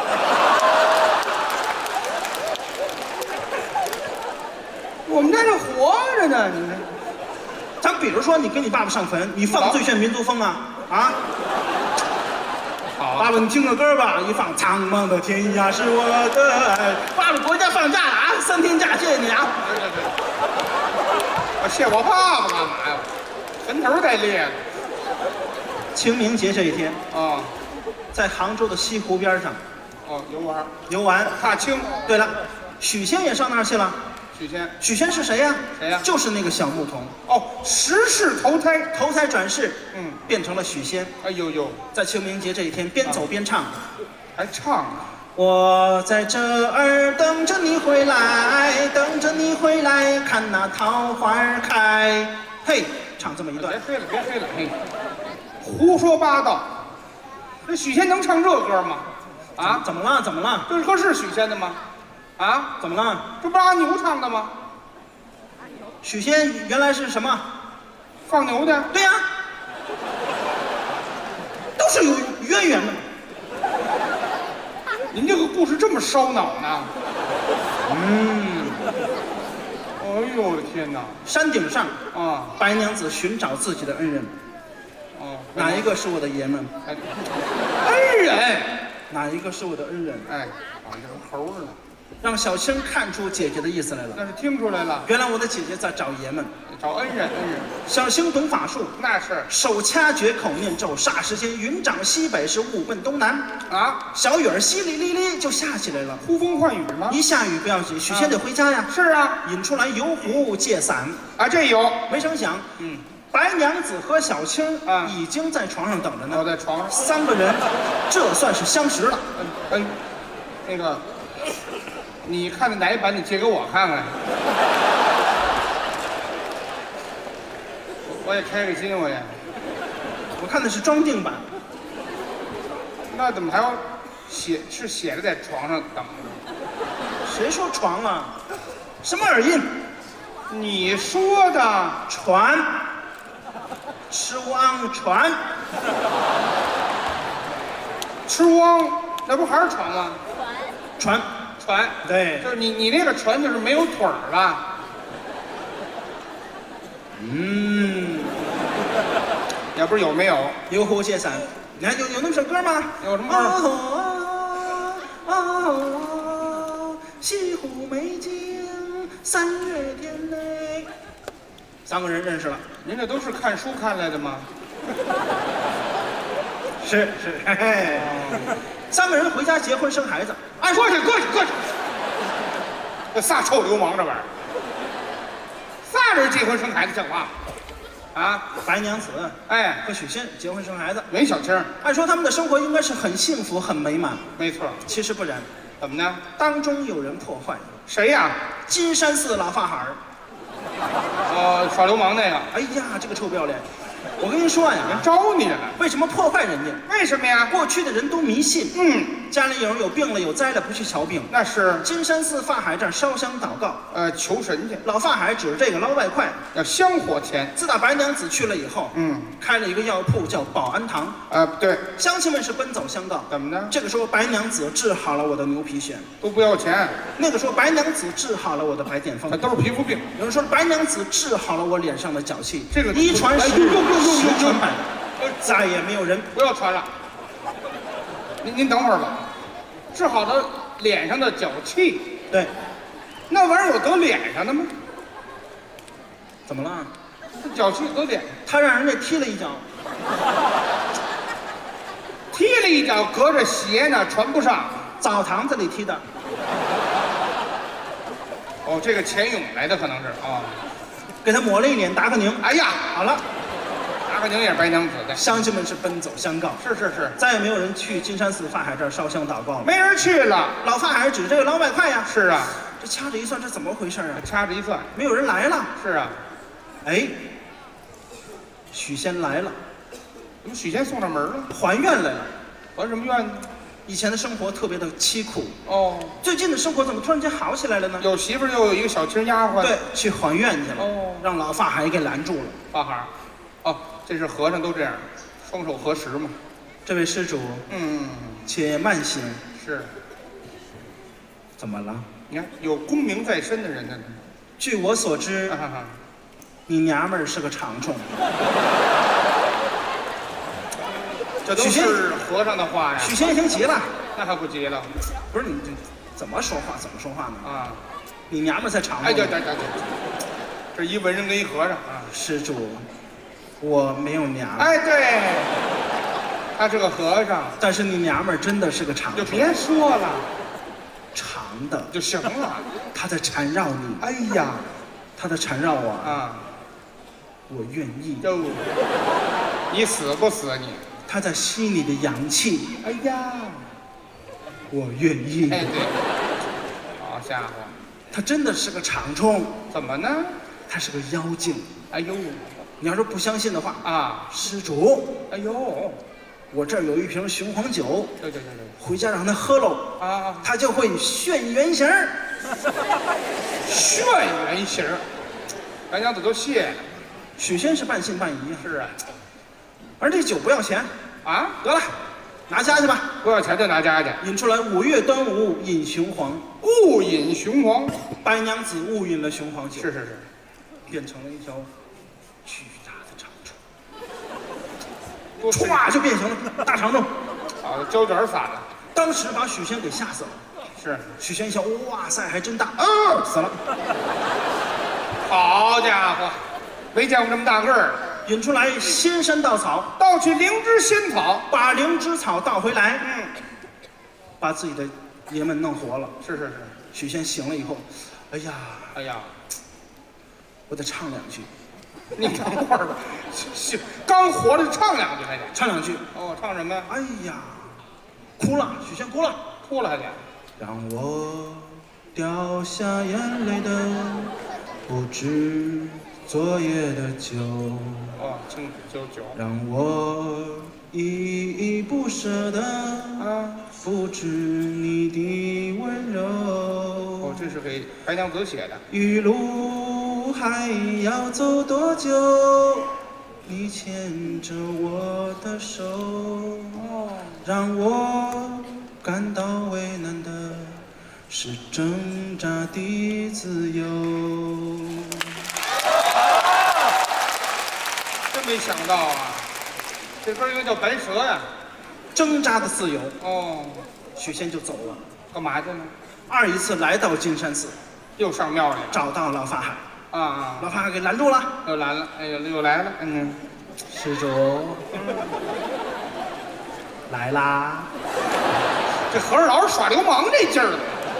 我们在这活着呢，你看。 咱比如说，你跟你爸爸上坟，你放最炫民族风啊啊！ 好， 爸爸，你听个歌吧，一放《苍茫的天涯是我的爱》。爸爸，国家放假了啊，三天假，谢谢你啊！ 我谢我爸爸干嘛呀？ 坟头带裂了。 清明节这一天， 哦在杭州的西湖边上哦，游玩游玩。 踏青。 对了，许仙也上那儿去了。 许仙， 许仙是谁呀？ 谁呀就是那个小牧童， 哦，十世投胎。 投胎转世， 嗯， 变成了许仙。 哎呦呦， 在清明节这一天，边走边唱。 还唱啊？ 我在这儿等着你回来，等着你回来，看那桃花开。嘿，唱这么一段别。睡了，别睡了，嘿，胡说八道。这许仙能唱这歌吗？啊， 怎么了？怎么了？ 这歌是许仙的吗？啊， 怎么了？ 这不是阿牛唱的吗？ 许仙原来是什么？ 放牛的。 对呀、都是有渊源的嘛。 您这个故事这么烧脑呢？ 嗯， 哎呦我的天哪！ 山顶上， 啊， 白娘子寻找自己的恩人， 哦， 哪一个是我的爷们？ 哎？恩人。 哪一个是我的恩人？ 哎，啊，这个猴儿呢？ 让小青看出姐姐的意思来了。 那是听出来了， 原来我的姐姐在找爷们。 找恩人，恩人。 小青懂法术， 那是手掐诀口念咒，霎时间云长西北，是雾奔东南。 啊， 小雨儿淅沥沥沥就下起来了。 呼风唤雨吗？ 一下雨不要紧，许仙得回家呀。 是啊， 引出来游湖借伞， 啊，这有。 没成想， 嗯， 白娘子和小青啊已经在床上等着我呢。 在床上。 三个人，这算是相识了。 嗯嗯，那个，你看的哪一版？你借给我看看。我我也开个心，我也。 我看的是装订版， 那怎么还要写？是写着在床上等着？ 谁说床啊？什么耳印？ 你说的。 船，吃汪船， 吃汪，那不还是床吗？ 船， 船。 对就是你你那个船就是没有腿儿了。 嗯， 也不是有没有？ 游湖借伞，你看有有那么首歌吗？ 有什么歌？ 哦哦哦，西湖美景，三月天内。三个人认识了。 您这都是看书看来的吗？ 是是，嘿嘿。三个人回家结婚生孩子， 哎，过去过去过去，这仨臭流氓这玩意儿，仨人结婚生孩子像话？啊， 白娘子哎， 和许仙结婚生孩子。 没小青儿， 按说他们的生活应该是很幸福、很美满， 没错。 其实不然， 怎么呢？ 当中有人破坏。 谁呀？ 金山寺老发孩儿， 哦，耍流氓那个， 哎呀，这个臭不要脸！我跟您说呀， 人招你来了。 为什么破坏人家？ 为什么呀？ 过去的人都迷信， 嗯， 家里有人有病了、有灾了，不去瞧病。 那是金山寺发海这儿烧香祷告， 呃求神去， 老发海指着这个捞外快。 要香火钱。 自打白娘子去了以后， 嗯， 开了一个药铺叫保安堂， 啊，对， 乡亲们是奔走相告。 怎么呢？ 这个时候白娘子治好了我的牛皮癣， 都不要钱， 那个时候白娘子治好了我的白癜风那，都是皮肤病。 有人说白娘子治好了我脸上的脚气。 这个一传十， 哎呦呦呦呦呦十传百，再也没有人不要传了。您您等会儿吧，治好了脸上的脚气， 对。 那玩意儿有得脸上的吗？ 怎么了？ 这脚气得脸， 他让人家踢了一脚， 踢了一脚，隔着鞋呢，传不上。 澡堂子里踢的。 哦，这个钱涌来的可能是啊、哦。 给他抹了一脸，打个拧。 哎呀， 好了， 打个拧也是白娘子的。 乡亲们是奔走相告， 是是是， 再也没有人去金山寺发海这儿烧香祷告了。 没人去了。 老发海指这个捞外快呀， 是啊， 这掐指一算，这怎么回事啊？ 掐指一算， 没有人来了。 是啊， 哎，许仙来了， 怎么许仙送上门了？ 还愿来了。 还什么愿呢？ 以前的生活特别的凄苦， 哦， 最近的生活怎么突然间好起来了呢？ 有媳妇儿又有一个小青丫鬟。 对，去还愿去了。 哦让老发海给拦住了。 发孩儿，哦，这是和尚都这样，双手合十嘛。 这位施主， 嗯， 且慢行。 是。 怎么了？ 你看有功名在身的人呢。 据我所知， 哈哈哈。 你娘们儿是个长虫。 这都许仙是和尚的话呀。 许仙一听急了， 那还不急了不是你这怎么说话？怎么说话呢？ 啊？ 你娘们儿才长虫。 哎，对对对对，这一文人跟一和尚啊。 施主， 我没有娘。 哎，对，他是个和尚， 但是你娘们儿真的是个长就别说了， 长的， 就行了。 她在缠绕你， 哎呀， 她在缠绕我， 啊， 我愿意。 哟，你死不死你？ 她在吸你的阳气， 哎呀， 我愿意。 哎对，好家伙， 她真的是个长虫， 怎么呢？ 她是个妖精。 哎呦， 你要是不相信的话， 啊， 施主， 哎呦， 我这儿有一瓶雄黄酒， 对对对对， 回家让她喝喽， 啊， 她就会现原形儿。 炫原形儿，白娘子都谢了。 许仙是半信半疑啊， 是啊， 而这酒不要钱， 啊， 得了，拿家去吧。 不要钱就拿家去。 引出来五月端午饮雄黄， 误饮雄黄， 白娘子误饮了雄黄酒， 是是是， 变成了一条巨大的长多虫，唰就变成了大长虫。 好，胶卷散了。 当时把许仙给吓死了。 是， 许仙一想，哇塞，还真大，啊，死了。 好家伙，没见过这么大个儿。 引出来仙山稻草， 盗取灵芝仙草， 把灵芝草倒回来， 嗯， 把自己的爷们弄活了。 是是是。 许仙醒了以后，哎呀， 哎呀， 我得唱两句， 你等会儿吧，行，刚活着唱两句还得。 唱两句。 哦，唱什么呀？ 哎呀，哭了，许仙哭了， 哭了还得。 让我掉下眼泪的不止昨夜的酒， 哦，清九九。 让我依依不舍的啊， 不止你的温柔。 哦，这是给白娘子写的。 余路还要走多久？你牵着我的手， 哦， 让我感到为难的是挣扎的自由。 真没想到啊，这歌应该叫白蛇呀。 挣扎的自由。 哦， 许仙就走了。 干嘛去呢？ 二一次来到金山寺， 又上庙里了。 找到老法海， 啊啊， 老法海给拦住了。 又来了，哎呦，又来了。嗯， 施主，来啦， 这和尚老是耍流氓这劲儿的。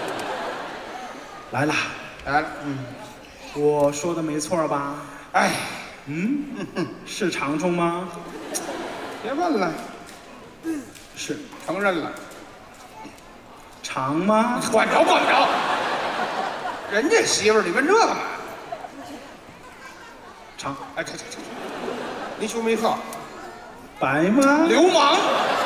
来啦。 来了，嗯， 我说的没错吧？ 哎， 嗯，是长虫吗？ 别问了， 是。 承认了。 长吗？ 管着管着，人家媳妇儿，你问这干嘛？ 长。 哎，这这这，没羞没臊， 白吗？ 流氓！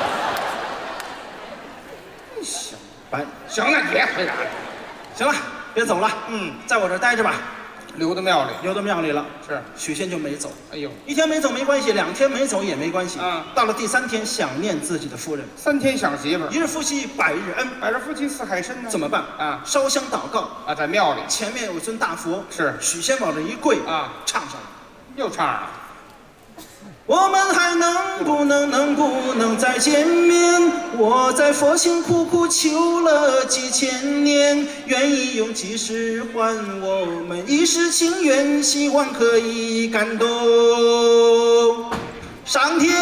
行， 白。 行了，你别回答了， 行了，别走了。 嗯， 在我这儿待着吧。 留到庙里。 留到庙里了。 是， 许仙就没走。 哎呦， 一天没走没关系，两天没走也没关系。 嗯到了第三天，想念自己的夫人， 三天想媳妇儿， 一日夫妻百日恩， 百日夫妻似海深呢。 怎么办？ 啊？ 烧香祷告， 啊，在庙里前面有尊大佛， 是许仙往这一跪啊， 唱上了。 又唱了。 我们还能不能能不能再见面？我在佛前苦苦求了几千年，愿意用几世换我们一世情缘，希望可以感动上天。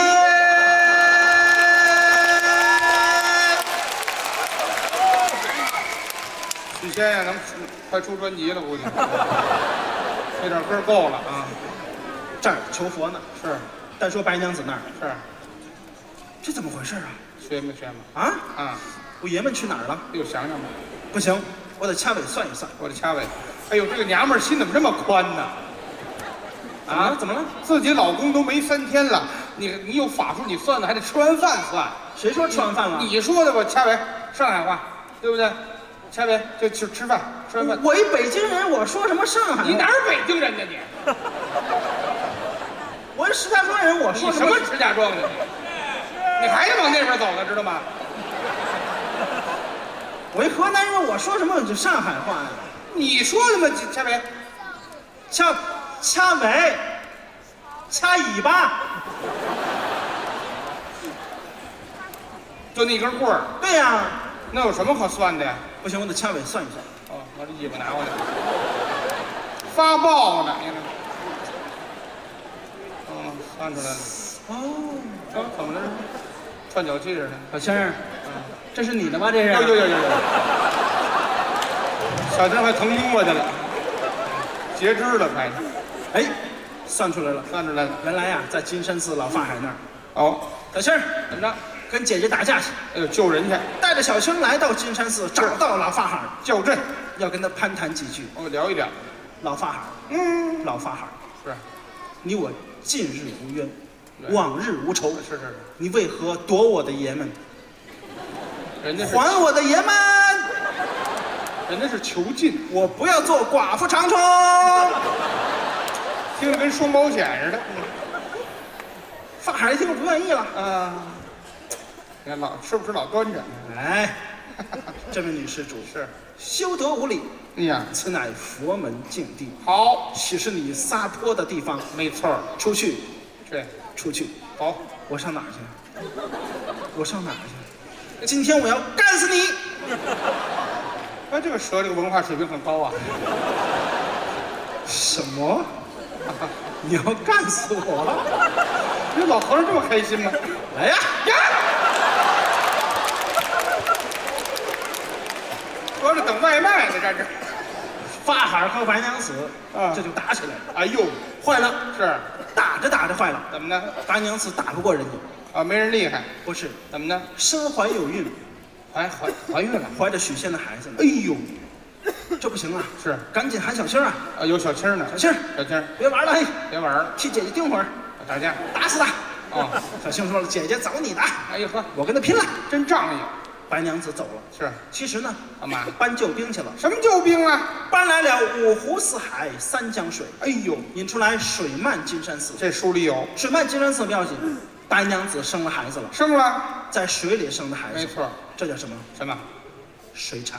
许仙呀，能快出专辑了，估计这点歌够了啊。 这儿求佛呢， 是， 但说白娘子那儿， 是， 这怎么回事啊？ 学没学吗？ 啊， 啊， 我爷们去哪儿了？ 又想想吧， 不行，我得掐尾算一算。 我得掐尾。哎呦，这个娘们儿心怎么这么宽呢？ 啊，怎么了？ 自己老公都没三天了，你你有法术，你算的还得吃完饭算。 谁说吃完饭了？ 你说的吧，掐尾，上海话，对不对？掐尾就去吃饭，吃完饭。 我一北京人，我说什么上海话？ 你哪儿北京人呢你？ 我是石家庄人，我说什么你什么石家庄的你？你还得往那边走呢，知道吗？ 我一河南人，我说什么就上海话呀？ 你说的嘛，掐尾， 掐掐尾，掐尾巴。 就那根棍儿， 对呀、 那有什么可算的呀？ 不行，我得掐尾算一算。 哦，把这尾巴拿过来，发报呢，你看。嗯， 看出来了。 哦， 啊，怎么了？串脚气似的。 小青儿，这是你的吗？这是？ 有有有有有。小青还腾晕过去了，截肢了，快！ 哎，算出来了， 算出来了。 原来呀，在金山寺老法海那儿。 哦， 小青儿， 怎么着？ 跟姐姐打架去。 哎呦，救人去！ 带着小青来到金山寺，找到老法海， 较真， 要跟他攀谈几句。 我聊一聊。 老法海， 嗯， 老法海， 是， 你我近日无冤，往日无仇。 是是是。 你为何夺我的爷们？ 人家是还我的爷们！ 人家是囚禁， 我不要做寡妇长虫。 听着跟双保险似的。 法海一听不愿意了。 啊，你看老是不是老端着？ 哎，这位女施主是休得无礼。 哎呀， 此乃佛门净地， 好， 岂是你撒泼的地方？ 没错， 出去， 对， 出去。 好， 我上哪儿去？我上哪儿去？今天我要干死你！ 他这个蛇这个文化水平很高啊。 什么？你要干死我？ 这老和尚这么开心吗？ 来呀呀！ 合着等外卖呢，在这。 法海和白娘子啊， 这就打起来了。 哎呦， 坏了！ 是打着打着坏了。 怎么呢？ 白娘子打不过人家。 啊，没人厉害。 不是， 怎么呢？ 身怀有孕， 怀怀怀孕了， 怀着许仙的孩子呢。 哎呦， 这不行啊！ 是， 赶紧喊小青啊！ 啊，有小青呢。 小青， 小青， 别玩了，嘿， 别玩了， 替姐姐盯会儿， 打架， 打死他！ 哦， 小青说了：“姐姐走你的， 哎呦呵， 我跟他拼了！” 真仗义。 白娘子走了。 是， 其实呢， 干嘛？ 搬救兵去了。 什么救兵啊？ 搬来了五湖四海三江水， 哎呦， 引出来水漫金山寺。 这书里有， 水漫金山寺不要紧，白娘子生了孩子了， 生了， 在水里生的孩子。 没错， 这叫什么？ 什么？ 水产。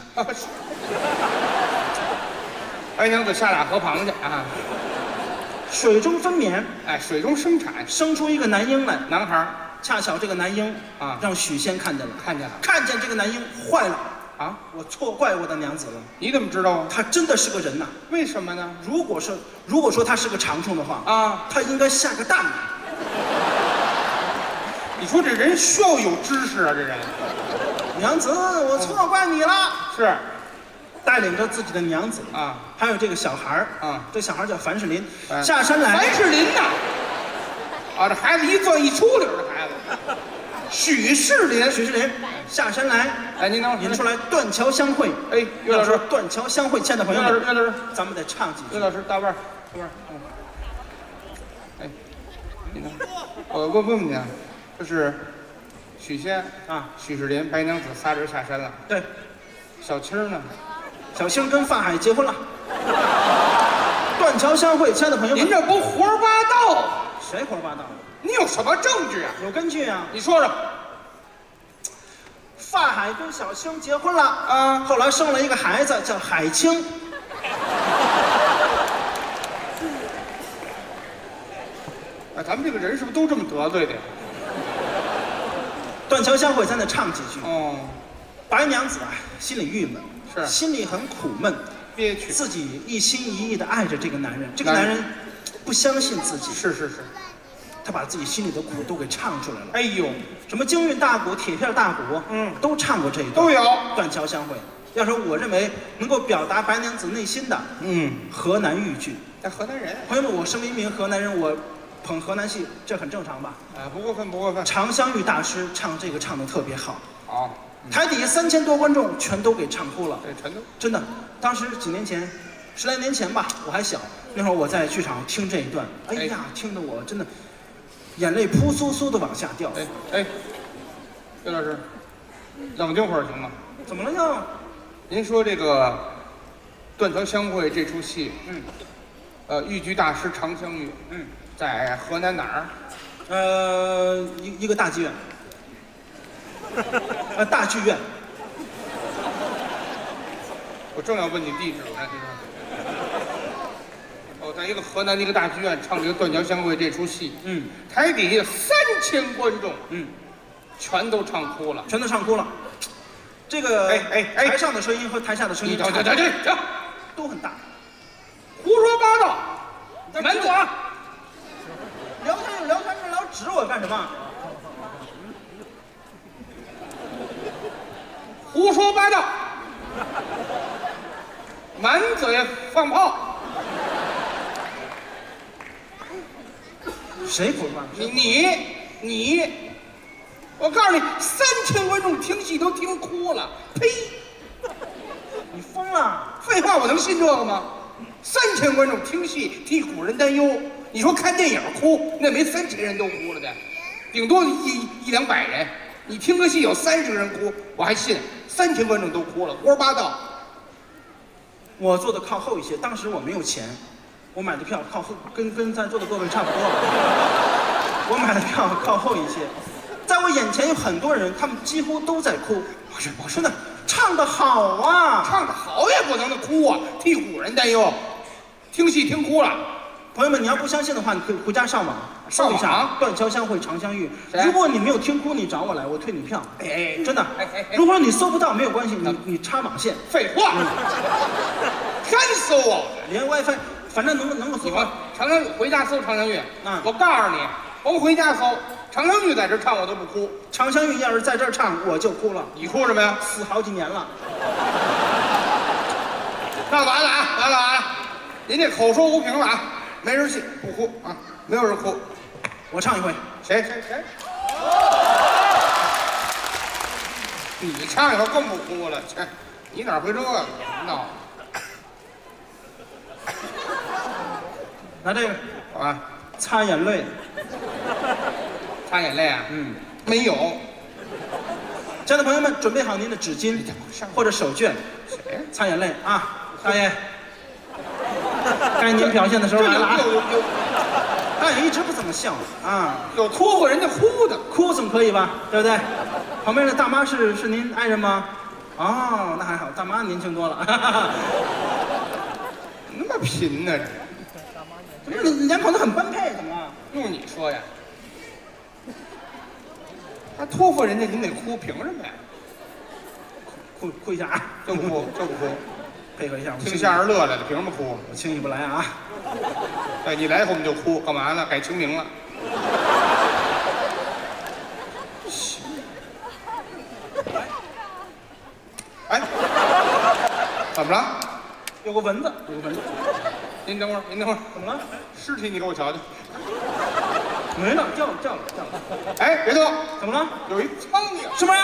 白娘子下俩河螃蟹啊， 水中分娩， 哎，水中生产， 生出一个男婴来。 男孩恰巧这个男婴啊， 让许仙看见了， 看见了， 看见这个男婴坏了啊！ 我错怪我的娘子了。 你怎么知道啊？ 他真的是个人呐！ 为什么呢？ 如果说如果说他是个长虫的话啊， 他应该下个蛋来。 你说这人需要有知识啊，这人。 娘子，我错怪你了。 是， 带领着自己的娘子啊， 还有这个小孩儿啊， 这小孩叫樊世林， 哎下山来。 樊世林呐，啊，这孩子一钻一出溜，这孩子。许世林， 许世林下山来。 哎，您等会儿， 引出来断桥相会。 哎，岳老师， 断桥相会，亲爱的朋友岳老师， 们， 岳老师， 咱们得唱几句。 岳老师，大腕儿，大腕儿，嗯，哎，您等会儿，我问问问你啊，这是许仙啊， 许世林、白娘子仨人下山了。 对， 小青呢？ 小青跟法海结婚了。断桥相会，亲爱的朋友们， 您这不胡说八道？ 谁胡说八道？ 你有什么证据啊？ 有根据啊！ 你说说。 法海跟小青结婚了啊， 后来生了一个孩子叫海清。 哎，咱们这个人是不是都这么得罪的呀？ 断桥相会，咱得唱几句。 哦， 白娘子啊，心里郁闷， 是心里很苦闷， 憋屈， 自己一心一意的爱着这个男人，这个男人不相信自己， 是是是， 他把自己心里的苦都给唱出来了。 哎呦， 什么京韵大鼓、铁片大鼓， 嗯， 都唱过这一段， 都有。 断桥相会，要说我认为能够表达白娘子内心的， 嗯， 河南豫剧。 咱河南人， 朋友们，我身为一名河南人，我捧河南戏，这很正常吧？ 啊，不过分不过分。 常香玉大师唱这个唱的特别好， 好， 台底下三千多观众全都给唱哭了。 这全都真的，当时几年前，十来年前吧，我还小，那会儿我在剧场听这一段，哎呀，听得我真的眼泪扑簌簌的往下掉。 哎哎，岳老师，冷静会儿行吗？ 怎么了又？ 您说这个《断桥相会》这出戏， 嗯， 呃，豫剧大师常香玉， 嗯， 在河南哪儿？ 呃，一一个大剧院，呃，大剧院。 我正要问你地址呢，这个。哦，在一个河南的一个大剧院唱这个《断桥相会》这出戏， 嗯， 台底下三千观众， 嗯， 全都唱哭了。 全都唱哭了。这个哎哎哎台上的声音和台下的声音你等等等等等， 都很大。 胡说八道！ 但满嘴啊！ 聊天有聊天指我干什么？ 胡说八道，满嘴放炮。 谁胡说？ 你你你，我告诉你，三千观众听戏都听哭了。呸！ 你疯了？ 废话，我能信这个吗？三千观众听戏替古人担忧，你说看电影哭，那没三千人都哭了的，顶多一一两百人。你听个戏有三十个人哭，我还信。三千观众都哭了，胡说八道。 我坐的靠后一些，当时我没有钱，我买的票靠后，跟跟在座的各位差不多。我买的票靠后一些，在我眼前有很多人，他们几乎都在哭。 不是不是真的，唱得好啊！ 唱得好也不能的哭啊，替古人担忧。听戏听哭了。 朋友们，你要不相信的话，你可以回家上网搜一下“断桥相会长相遇”。如果你没有听哭，你找我来，我退你票。 哎， 真的。 哎哎哎， 如果你搜不到没有关系，你你插网线。 废话，干搜啊！ 连 WiFi，反正能能够搜到。 长相玉，回家搜长相玉。 嗯， 我告诉你，甭回家搜，长相玉在这唱我都不哭。 长相玉要是在这儿唱，我就哭了。 你哭什么呀？ 死好几年了。 那完了啊，完了完了，您这口说无凭了啊！没人信，不哭啊，没有人哭。 我唱一回。 谁谁谁？你唱以后更不哭了，切！你哪会这个闹？ 拿这个啊， 擦眼泪。 擦眼泪啊？ 嗯， 没有。 亲爱的朋友们，准备好您的纸巾或者手绢，擦眼泪啊！大爷，该您表现的时候来了啊！ 有有有， 大爷一直不怎么笑啊， 有拖过人家哭的， 哭总可以吧？对不对？旁边的大妈是是您爱人吗？哦，那还好，大妈年轻多了。 那么贫呢？ 这这两口子很般配，怎么了？ 用你说呀？他托付人家，您得哭，凭什么呀？ 哭哭一下啊！ 就不哭，就不哭， 配合一下。 听相声乐来了，凭什么哭？ 我轻易不来啊！ 哎，你来以后我们就哭，干嘛呢？改清明了。哎，怎么了？ 有个蚊子，有个蚊子。 您等会儿，您等会儿， 怎么了？ 尸体你给我瞧瞧。 没了，掉了，掉了，掉了。 哎，别动！ 怎么了？ 有一苍蝇。 什么呀？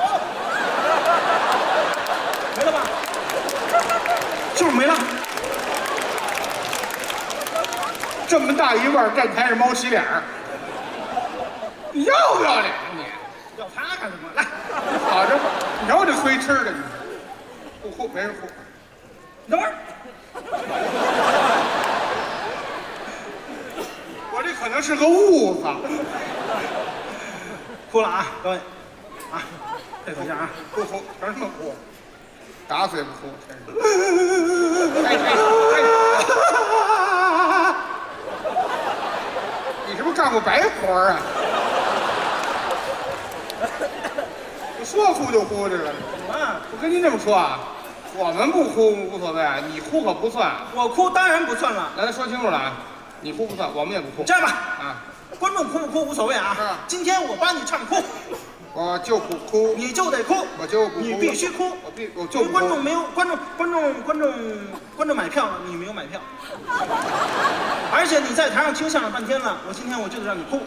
没了吧？是不是没了？ 这么大一腕站台上猫洗脸儿，你要不要脸啊你？ 要他干什么？来， 好着，你瞅这亏吃的，你不哭没人哭。 你等会儿。 我这可能是个痦子。 哭了啊，各位，啊，配合一下啊， 不哭，凭什么哭？打死也不哭，真是。哎哎哎！你是不是干过白活啊？你说哭就哭这个。 啊， 我跟您这么说啊，我们不哭无所谓，你哭可不算。 我哭当然不算了。 咱说清楚了啊，你哭不算，我们也不哭。 这样吧， 啊， 观众哭不哭无所谓啊。 是今天我帮你唱哭， 我就不哭， 你就得哭， 我就不哭， 你必须哭。 我必我就因为不哭。 观众没有观众观众观众观众买票了，你没有买票，而且你在台上听相声半天了，我今天我就得让你哭。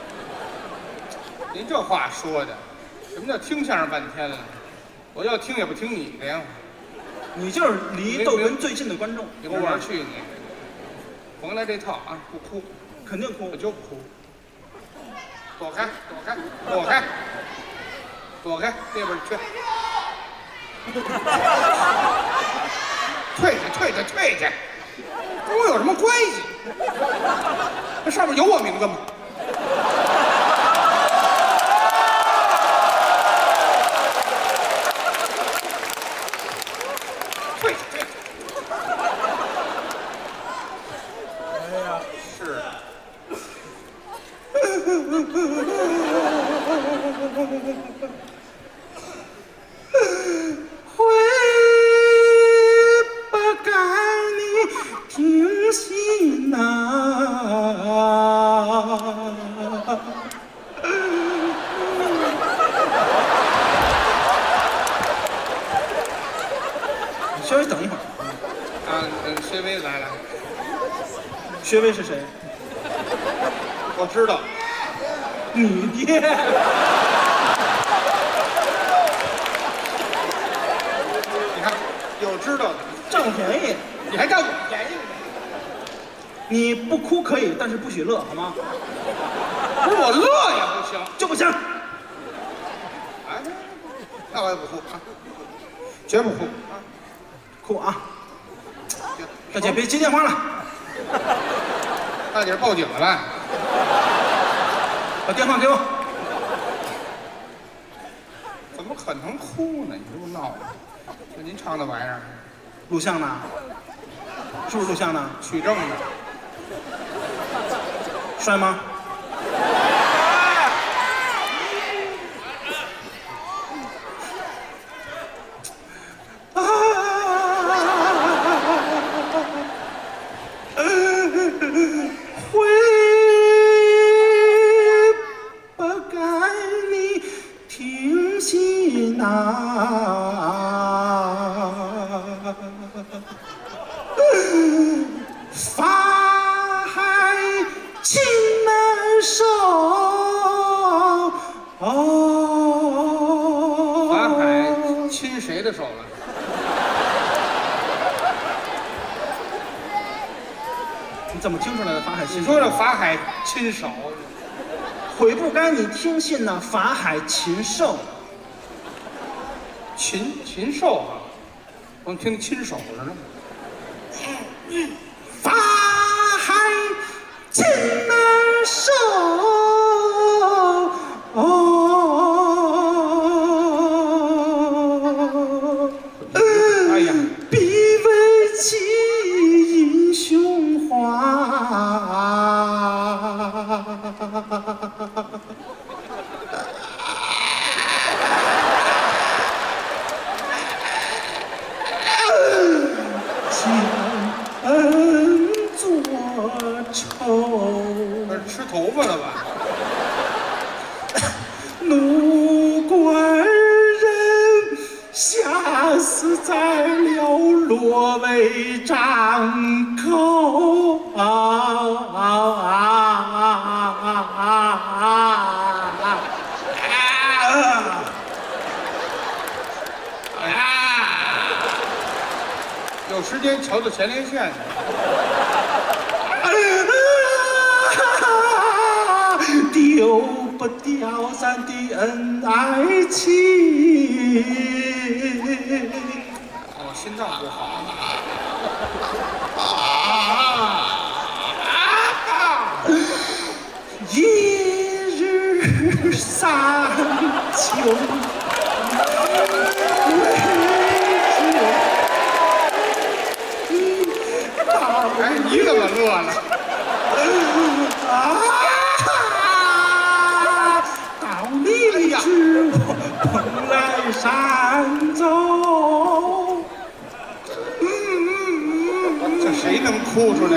您这话说的，什么叫听相声半天了？我要听也不听你的呀！ 你就是离逗哏最近的观众， 你给我玩去你！甭来这套啊！不哭， 肯定哭我。就不哭。躲开，躲开，躲开，躲开，那边去。退去，退去，退去！跟我有什么关系？那上面有我名字吗？退去，退去！哎呀，是。 会不该你听戏呐。 学位是谁？ 我知道， 你爹。 你看有知道的， 占我便宜。 你还占我便宜呢？ 你不哭可以，但是不许乐，好吗？ 不是我乐也不行， 就不行。 哎，那我也不哭啊，绝不哭啊！ 哭啊！大姐别接电话了， 大姐报警了吧？ 把电话给我。 怎么可能哭呢？你这不闹的？就您唱那玩意儿， 录像呢？是不是录像呢？ 取证的。 帅吗？啊！会不该你听信呐？法海亲难受，哦， 法海亲谁的手了？ 你怎么听出来的？法海亲？ 你说这法海亲手， 悔不该你听信那法海禽兽。 禽禽兽啊！我听亲手似的。 法海亲难受，哦， 哎呀， 必为其英雄话。恩作仇， 那是吃头发了吧？ 怒怪人吓死在了罗帷帐口。啊啊啊啊啊啊！ 有时间瞧瞧前列腺去。 丢不掉咱的恩爱情。 我心脏不好。 一日三秋。 哎，你怎么乐了？ 啊！到你知我蓬莱山走。 这谁能哭出来？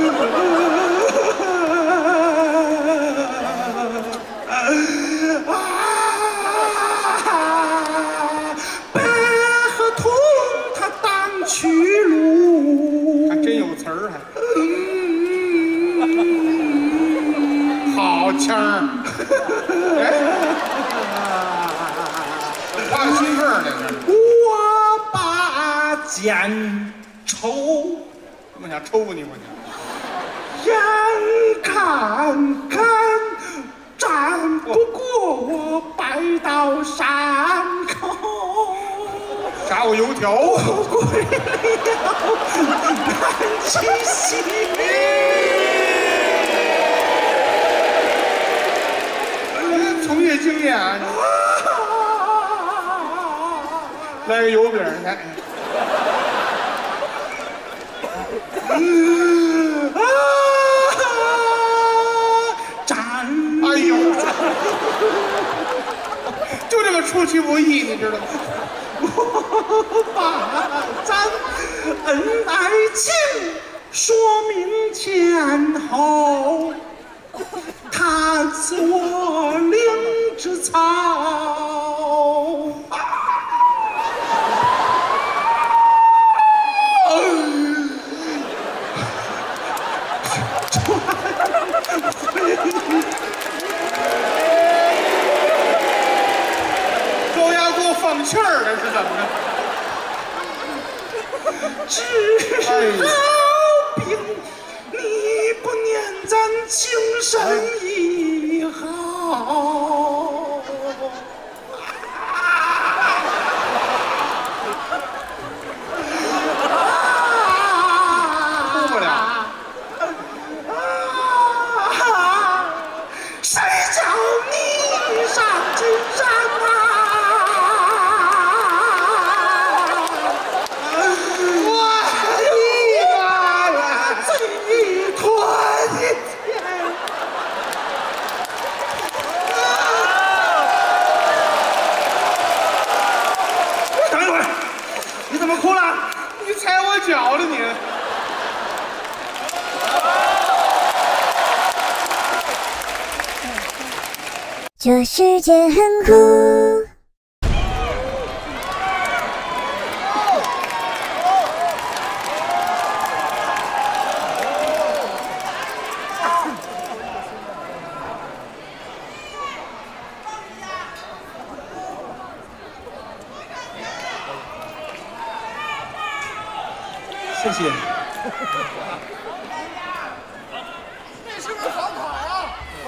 白鹤同他当去路。 还真有词儿，还。好腔儿，哎，花心缝儿那是。 我把剑抽， 我想抽你，我想。 眼看看战不过我白到山口， 炸我油条， 归了南极西。 从业经验啊，来个油饼，你看。 啊！战！ 哎呦，就这个出其不意，你知道吗？ 我把咱恩爱情说明前后，他赐我灵芝草。 这世界很酷。 谢谢。 这是不是房卡呀？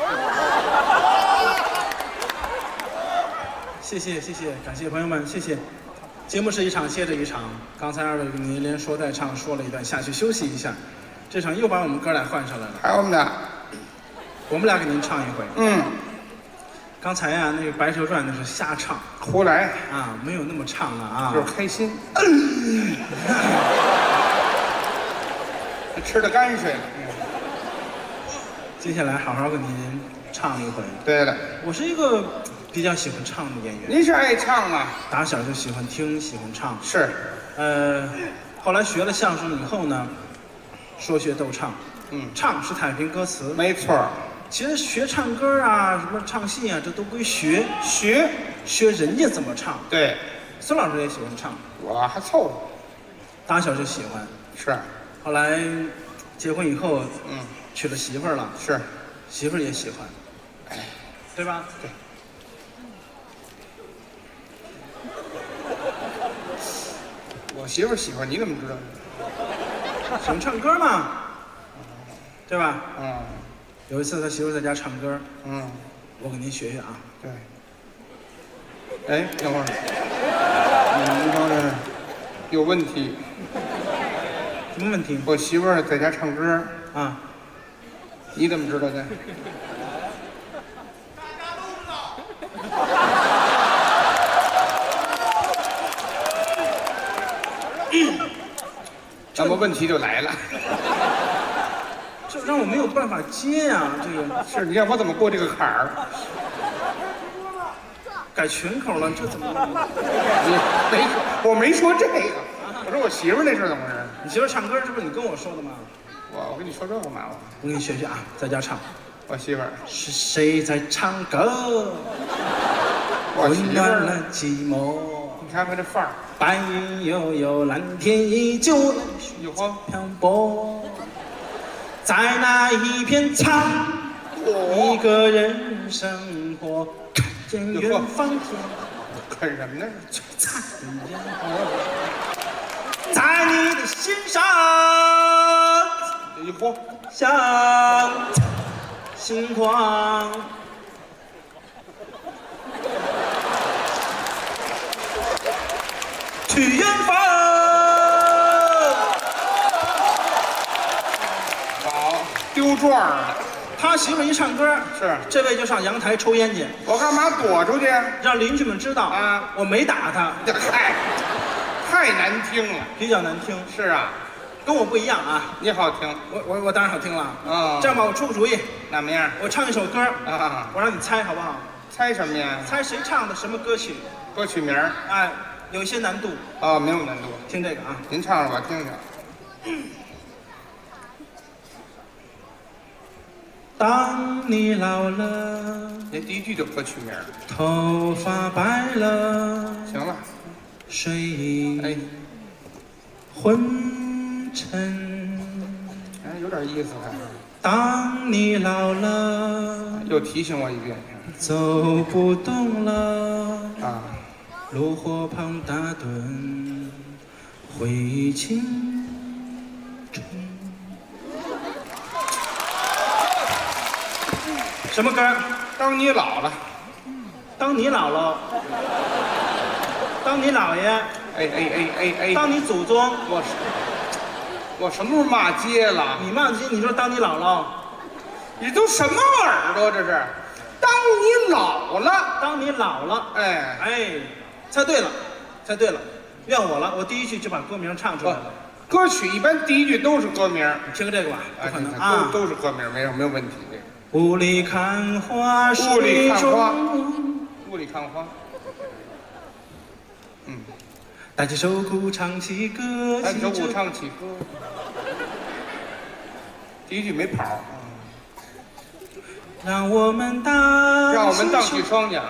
谢谢谢谢，感谢朋友们，谢谢。节目是一场接着一场，刚才二位跟您连说带唱说了一段，下去休息一下。这场又把我们哥俩换上来了， 还有我们俩， 我们俩给您唱一回。 嗯， 刚才呀、那个《白蛇传》那是瞎唱胡来啊，没有那么唱了啊。 就是开心。吃的泔水了。 接下来好好跟您唱一回。 对了， 我是一个比较喜欢唱的演员， 您是爱唱啊？ 打小就喜欢听，喜欢唱。 是， 呃，后来学了相声以后呢，说学逗唱， 嗯， 唱是太平歌词。 没错儿， 其实学唱歌啊，什么唱戏啊，这都归学， 学， 学人家怎么唱。 对， 孙老师也喜欢唱， 我还凑合。 打小就喜欢。 是， 后来结婚以后， 嗯， 娶了媳妇儿了， 是， 媳妇儿也喜欢， 哎， 对吧？ 对。我媳妇儿喜欢，你怎么知道的？ 喜欢唱歌嘛，对吧？ 嗯有一次他媳妇儿在家唱歌， 嗯， 我给您学学啊。 对。哎，等会儿，你等会儿，有问题。 什么问题？ 我媳妇儿在家唱歌， 啊， 你怎么知道的？那么问题就来了， 这让我没有办法接呀、这个是你让我怎么过这个坎儿？ 改群口了，这怎么弄？ 你没说，我没说这个，我说我媳妇儿那事儿怎么回事？ 你媳妇儿唱歌，这不是你跟我说的吗？ 我我跟你说这干嘛？我我给你学学啊，在家唱。 我媳妇儿， 是谁在唱歌？ 我媳妇温暖儿， 了寂寞。 你看看这范儿， 白云悠悠，蓝天依旧， 有花， 漂泊在那一片苍，一个人生活，看见远方天， 啃什么呢？ 璀璨的烟火，在你的心上， 有花， 像星光。去远方。 好，丢状儿了。 他媳妇一唱歌， 是这位就上阳台抽烟去， 我干嘛躲出去？ 让邻居们知道啊， 我没打他， 这嗨，太难听了。 比较难听， 是啊， 跟我不一样啊。 你好听我我我当然好听了啊。 这样吧，我出个主意， 哪么样？ 我唱一首歌啊， 我让你猜好不好？ 猜什么呀？ 猜谁唱的什么歌曲？ 歌曲名儿？ 哎，有一些难度， 哦，没有难度。 听这个啊。 您唱着我听听。 当你老了， 您第一句就歌曲名儿。 头发白了， 行了， 睡意哎， 昏沉。 哎，有点意思还。 当你老了， 又提醒我一遍。 走不动了， 啊， 炉火旁打盹，回忆青春。什么歌？ 当你老了， 当你姥姥，当你姥爷， 哎哎哎哎哎， 当你祖宗， 我我什么时候骂街了？ 你骂街，你说当你姥姥， 你都什么耳朵这是？当你老了， 当你老了， 哎， 哎，猜对了，猜对了，怨我了，我第一句就把歌名唱出来了。 歌曲一般第一句都是歌名， 你听这个吧，不可能哎啊， 都都是歌名，没有没有问题。这个雾里看花， 雾里看花水中雾里看花，嗯， 带起手鼓唱起歌， 单手起着鼓唱起歌，第一句没跑， 让我们荡， 让我们荡起双桨。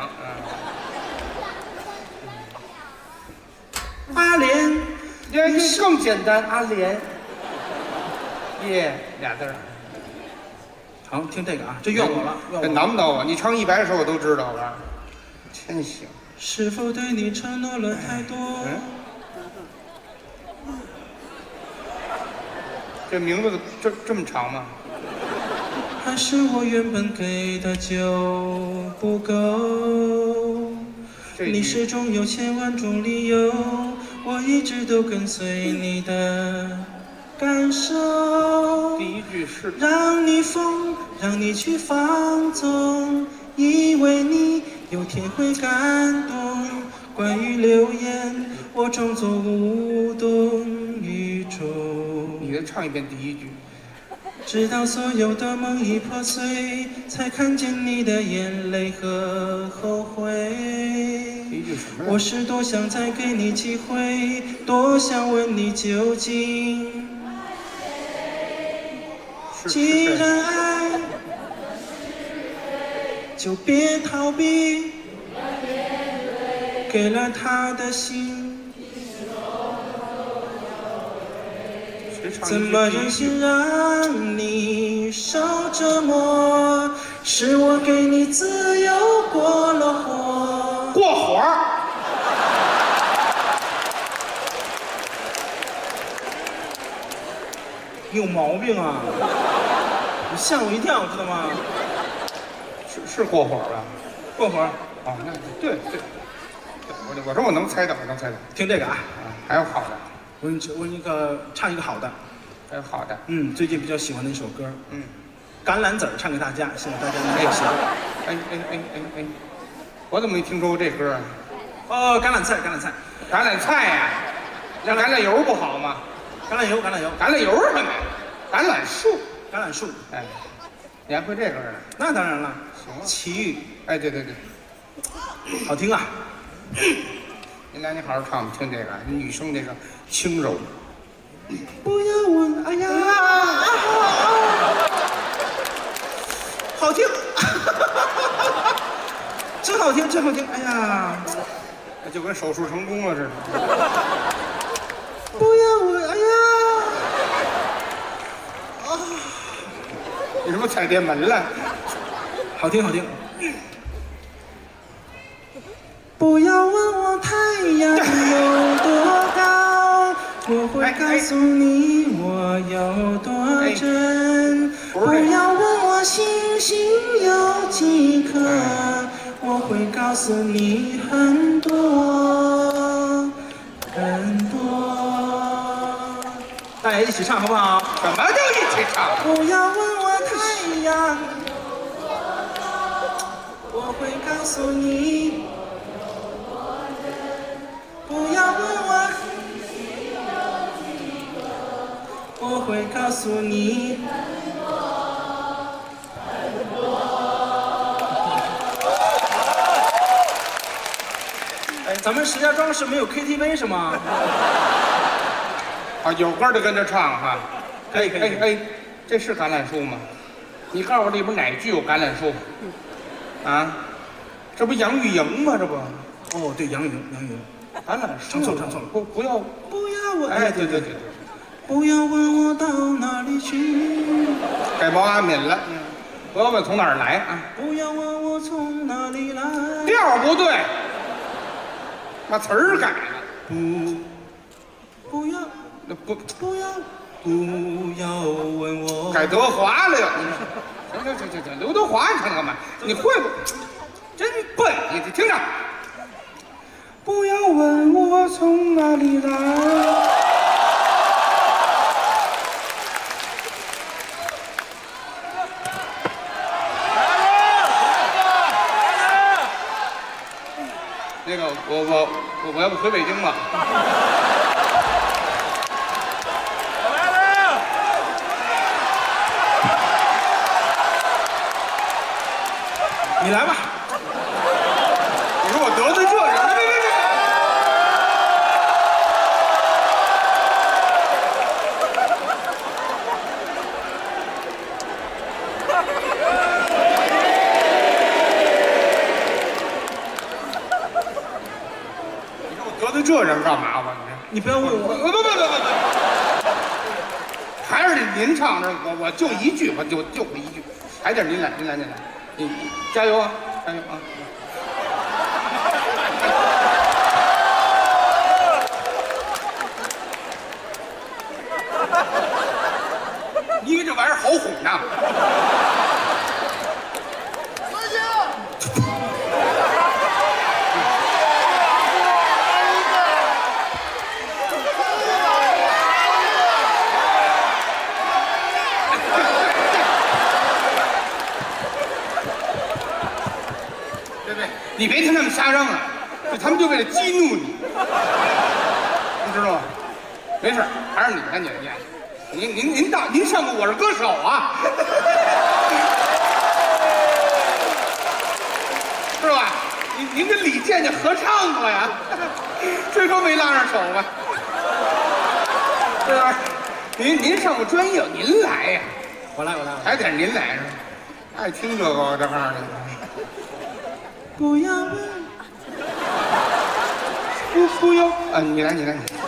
嗯、阿莲， 这这更简单，阿莲。耶，俩字儿。 好，听这个啊，这怨我了，怨这我。 难不倒我？你唱一百首我都知道了。真行。 是否对你承诺了太多？ 嗯。这名字这这么长吗？ 还是我原本给的就不够？你始终有千万种理由，我一直都跟随你的感受。 第一句是让你疯，让你去放纵，以为你有天会感动。关于流言，我装作无动于衷。 你再唱一遍第一句。 直到所有的梦已破碎，才看见你的眼泪和后悔。 第一句什么？ 我是多想再给你机会，多想问你究竟。既然爱，就别逃避。给了他的心，怎么忍心让你受折磨？是我给你自由过了火， 过火。 你有毛病啊！你吓我一跳，知道吗？ 是是过火吧？ 过火。 哦，那对对。我我说我能猜到，我能猜到。 听这个啊， 还有好的。 我给你我一个唱一个好的。 还有好的。 嗯，最近比较喜欢的一首歌。 嗯。 橄榄籽儿唱给大家，希望大家能够喜欢。 哎哎哎哎哎，我怎么没听说过这歌啊？ 哦，橄榄菜，橄榄菜， 橄榄菜呀，那橄榄油不好吗？ 橄榄油，橄榄油， 橄榄油什么呀？橄榄树， 橄榄树。 哎，你还会这歌呢？ 那当然了。 行了。 奇遇。 哎，对对对， 好听啊。 您来，你好好唱，听这个，女生这个轻柔。 不要问，哎呀，好听，真好听，真好听，哎呀， 那就跟手术成功了似的。 不要问，哎呀，啊， 你是不是踩电门了？ 好听，好听。不要问我太阳有多高，我会告诉你我有多真。不要问我星星有几颗，我会告诉你很多很多。大家一起唱好不好？ 什么叫一起唱？ 不要问我太阳，我会告诉你。不要问我，我会告诉你。哎，咱们石家庄是没有 K T V 是吗？ 啊，有歌就跟着唱哈。 可以可以。 哎哎，这是橄榄树吗？你告诉我，这不哪句有橄榄树？啊，这不杨钰莹吗？这不？ 哦，对，杨钰莹，杨钰莹。 橄榄树， 唱错了，唱错了， 不不要不要问， 哎，对对对对， 不要问我到哪里去， 改毛阿敏了，嗯，不要问从哪儿来啊， 不要问我从哪里来， 调不对，把词儿改了， 不，不要， 那不不要，不要问我， 改德华了哟，行行行行行，刘德华你唱干嘛？你会不？真笨，你听着。不要问我从哪里来。那个，我我我我要不回北京吧？ 你来吧。 你说我得罪这人？别别别！ 这人干嘛吧？ 你不要问不我， 不不不不不，还是您唱的，我我就一句，我就就会一句，还得您来，您来，您来，你加油啊，加油啊！你以为这玩意儿好哄呢？ 司机， 别别，你别听他们瞎嚷啊，这他们就为了激怒你，你知道吗？没事，还是你来，你来，你来。您您您到您上过《我是歌手》啊，是吧？您您跟李健家合唱过呀，这可没拉上手吧？是吧？您您上过专业，您来呀， 我来我来， 还得您来是吧？爱听这个这行的。 不要问， 不不要啊！你来，你来，你来。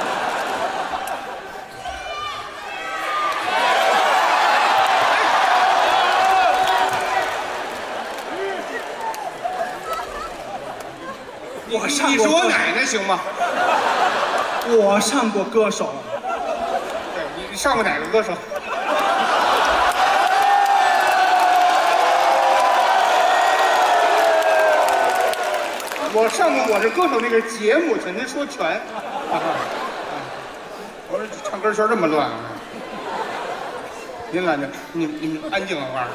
我上你是我过歌手， 奶奶行吗？ 我上过歌手， 对，你你上过哪个歌手？我上过《我是歌手》那个节目，请您说全。啊啊、我说唱歌圈这么乱啊！您来，您你你安静啊，我告诉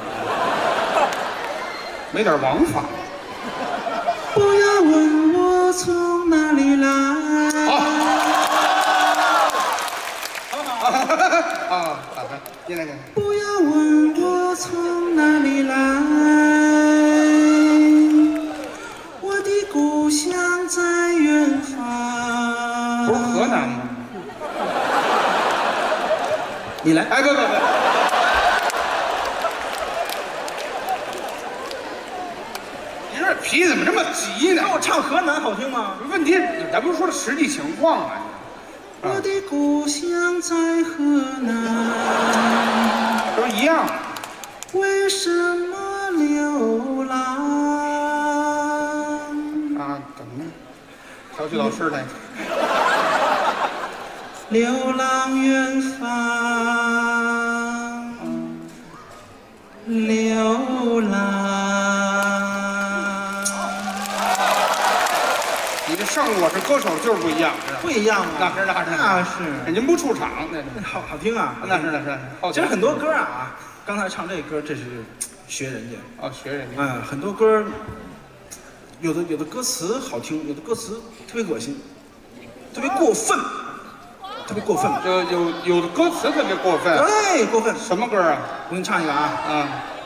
你，没点王法。 不要问我从哪里来。 好。啊啊！您来，您来。 不要问我从哪里来，我的故乡在远方。 不是河南吗？ 你来， 哎，不不不。你这脾气怎么这么急呢？ 那我唱河南好听吗？ 问题，咱不是说的实际情况啊？ 我的故乡在河南， 都一样。 为什么流浪？ 啊，怎么呢？小曲老师来。 流浪远方，流浪。 你这上我是歌手就是不一样，是吧？ 不一样那啊， 是那是那是， 您不出场，那是好好听啊， 那是那是。 其实很多歌啊，刚才唱这歌，这是学人家。 哦，学人家。 嗯，很多歌，有的有的歌词好听，有的歌词特别恶心，特别过分，特别过分。 就有有的歌词特别过分。 对，过分。 什么歌啊？ 我给你唱一个啊。 啊。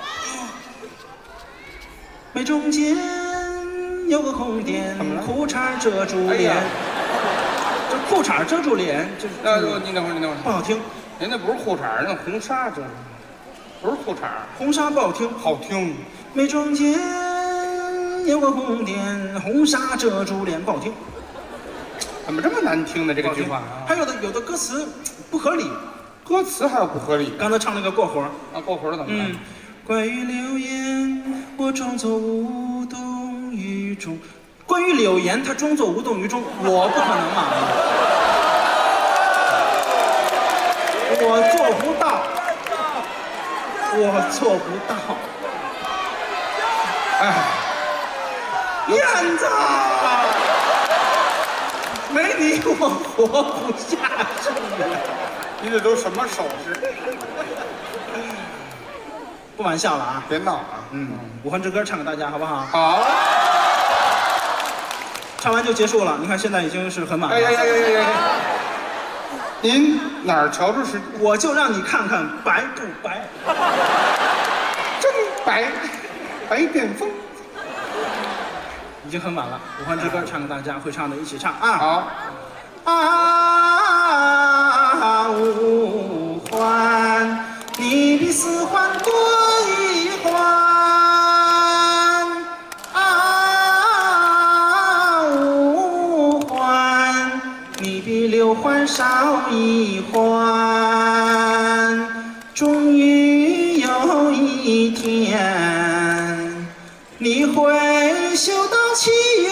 眉中间有个红点，裤衩遮住脸。这裤衩遮住脸，就是。 那你等会儿，你等会儿。 不好听。 人家不是裤衩，那红纱遮住。不是裤衩， 红纱不好听。 好听。 眉中间有个红点，红纱遮住脸，不好听。 怎么这么难听呢？这个句话啊， 还有的有的歌词不合理， 歌词还有不合理。 刚才唱那个过活啊，过活怎么了？ 嗯，关于流言，我装作无动于衷。关于柳岩，他装作无动于衷，我不可能啊，我做不到，我做不到。 哎， 燕子，没你我活不下去了。 你这都什么手势？ 不玩笑了啊！ 别闹啊！ 嗯，武汉之歌唱给大家好不好？ 好。 唱完就结束了。你看现在已经是很晚了。 哎呀呀呀呀呀！您哪儿瞧出是？ 我就让你看看白不白， 真白，白变疯。 已经很晚了。武汉之歌唱给大家，会唱的一起唱啊！ 好。 啊，五环，你比四环多一环。啊，五环， 少一环，终于有一天，你会修到七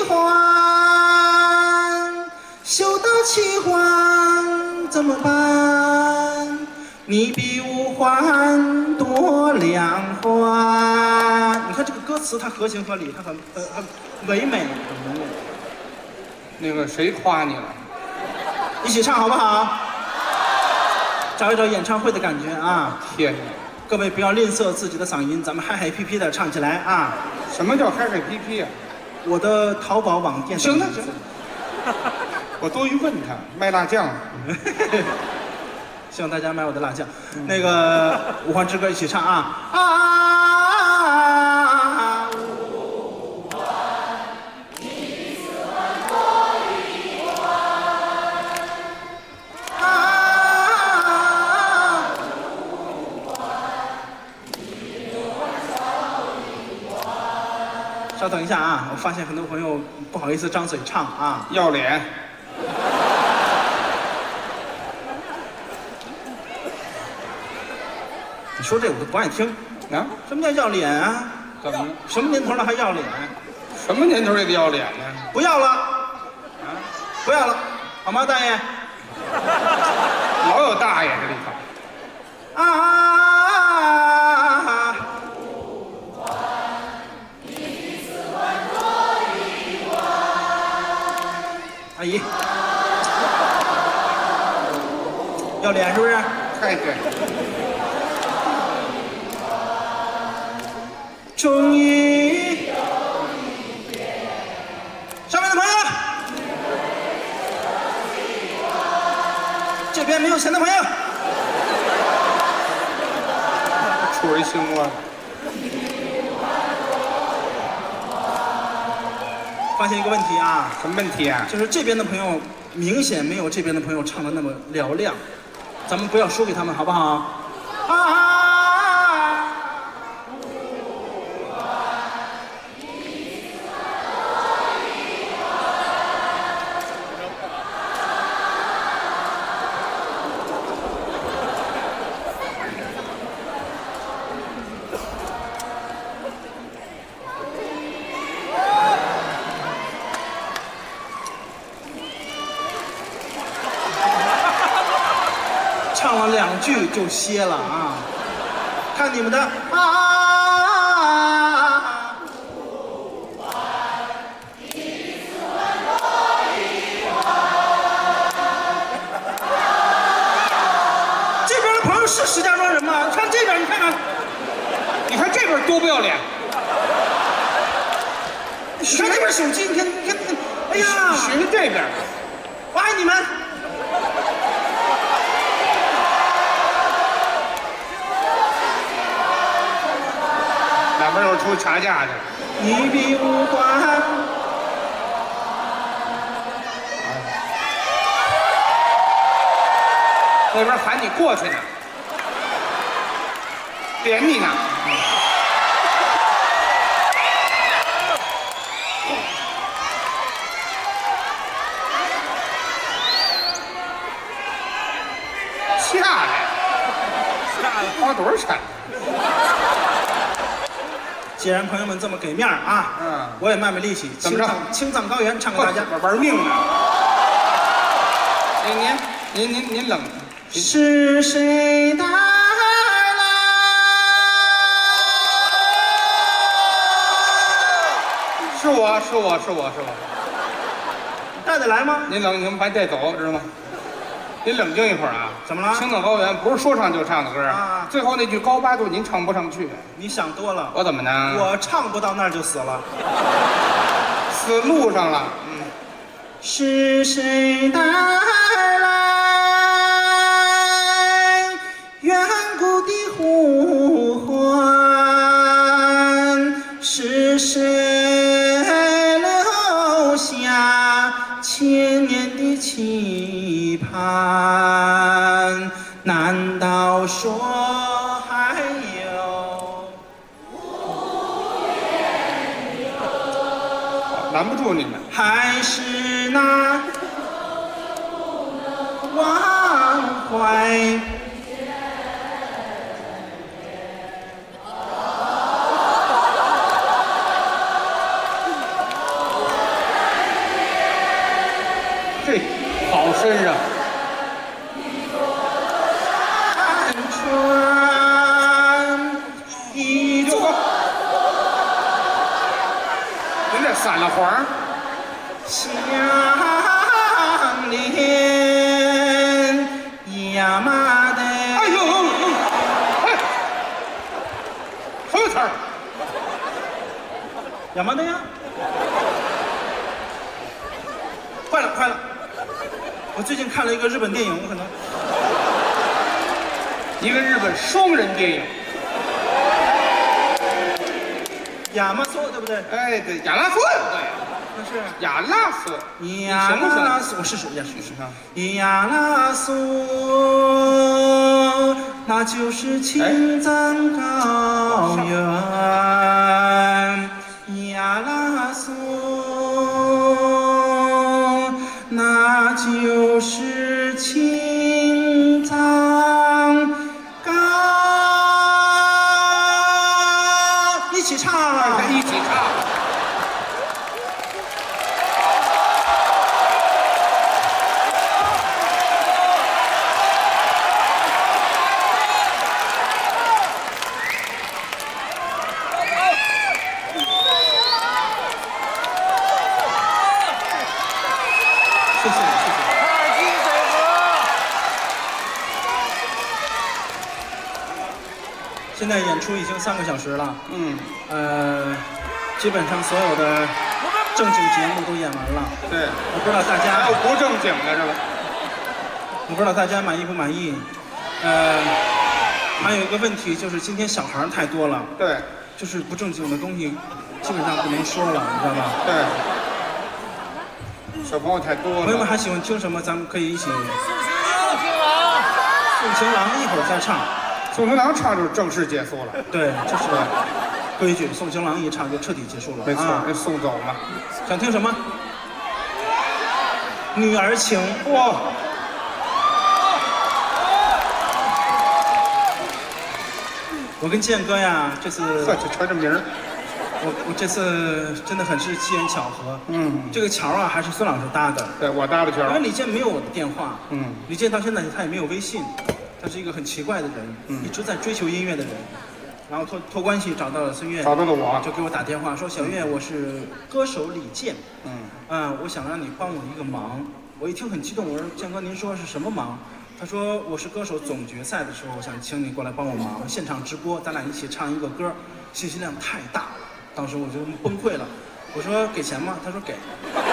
环，修到七环怎么办？你比五环多两环。你看这个歌词，它合情合理，它很很很唯美，很唯美。 那个谁夸你了？ 一起唱好不好？找一找演唱会的感觉啊！ 天哪！ 各位不要吝啬自己的嗓音，咱们嗨嗨皮皮的唱起来啊！ 什么叫嗨嗨皮皮啊？ 我的淘宝网店。 行了行了，我多余问他卖辣酱。 希望大家买我的辣酱。嗯、那个五环之歌一起唱啊！啊！五环比四环多一环。啊！五环比六环少一环。稍等一下啊！我发现很多朋友不好意思张嘴唱啊， 要脸。 你说这我都不爱听啊！什么叫要脸啊？ 怎么了？ 什么年头了还要脸？ 什么年头也得要脸呢？ 不要了，啊，不要了，好吗，大爷？ 老有大爷这里头。 啊！阿姨，要脸是不是？ 太对。 终于，上面的朋友，这边没有钱的朋友， 出人心了。 发现一个问题啊， 什么问题啊？ 就是这边的朋友明显没有这边的朋友唱的那么嘹亮，咱们不要输给他们，好不好？啊！唱了两句就歇了啊！看你们的啊！这边的朋友是石家庄人吗？看这边，你看看， 你看这边多不要脸！ 你看这边手机，你看，你看，哎呀， 学学这边， 我爱你们。 两边又出掐架去了。 你比五环。 那边喊你过去呢，点你呢。下来，下来，花多少钱？ 既然朋友们这么给面儿啊，嗯，我也卖卖力气，青藏青藏高原唱给大家， 玩命呢。您您您您您冷。 是谁带来？ 是我是我是我是我。 带得来吗？ 您冷，你们把你带走，知道吗？您冷静一会儿啊！ 怎么了？ 青藏高原不是说唱就唱的歌啊！最后那句高八度您唱不上去。 你想多了。 我怎么呢？ 我唱不到那儿就死了， 死路上了。 嗯。是谁带来远古的呼唤？是谁留下千年的期盼？难道说还有无缘由？ 拦不住你们。 还是那忘怀。 这好深啊！ 山川一座， 您这散了黄。 相连呀妈的！ 哎呦呦呦！哎，什么词儿？ 呀妈的呀！快了，快了！我最近看了一个日本电影，我可能一个日本双人电影。 亚麻索对不对？ 哎，对，亚拉索对， 那是亚拉索。 亚行不行拉索，我试试，我试试啊。 亚拉索，那就是青藏高原。亚拉索，那就是青藏高。一起唱， 一起唱。 谢谢谢谢。 二鸡水河。 现在演出已经三个小时了， 嗯， 呃，基本上所有的正经节目都演完了。 对。 我不知道大还家有，不正经的是吧？ 我不知道大家满意不满意。呃，还有一个问题就是今天小孩太多了， 对就是不正经的东西基本上不能说了，你知道吧？ 对。小朋友太多了。 朋友们还喜欢听什么？咱们可以一起。 送情郎。 送情郎一会儿再唱。 送情郎唱就正式结束了。 对，这是规矩。送情郎一唱就彻底结束了。 没错， 啊那送走嘛。 想听什么？女儿情。 哇。 我跟建哥呀，这次呵，就瞧这名儿。 我我这次真的很是机缘巧合。 嗯， 这个桥啊，还是孙老师搭的。 对我搭的桥因为。李健没有我的电话。 嗯， 李健到现在他也没有微信，他是一个很奇怪的人， 嗯一直在追求音乐的人。然后托托关系找到了孙悦， 找到了我。 就给我打电话说：“小岳，我是歌手李健， 嗯， 啊，我想让你帮我一个忙。”我一听很激动，我说：“建哥，您说是什么忙？”他说：“我是歌手总决赛的时候，我想请你过来帮我忙，现场直播，咱俩一起唱一个歌，信息量太大了。”当时我就崩溃了，我说：“给钱吗？”他说：“给。”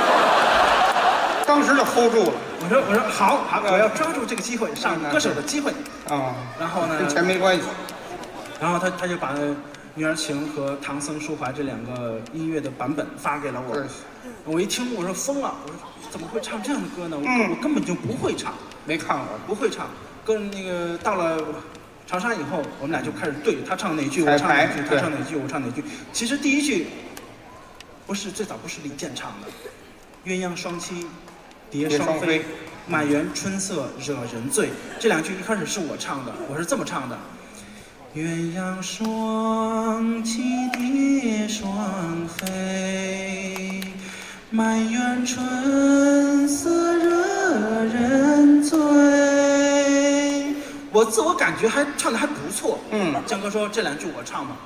当时就 hold 住了。 我说：“我说好好，我要抓住这个机会，上歌手的机会。” 啊， 然后呢？ 跟钱没关系。 然后他他就把《女儿情》和《唐僧抒怀》这两个音乐的版本发给了我。我一听，我说疯了，我说怎么会唱这样的歌呢？我、 嗯、 我根本就不会唱， 没看过， 不会唱。跟那个到了长沙以后，我们俩就开始对他唱哪句我唱哪句，他唱哪句我唱哪句。其实第一句不是最早不是李健唱的，鸳鸯双栖，蝶双飞，满园春色惹人醉。这两句一开始是我唱的，我是这么唱的。鸳鸯双栖蝶双飞，满园春色惹人醉。我自我感觉还唱的还不错。 嗯， 江哥说这两句我唱吧。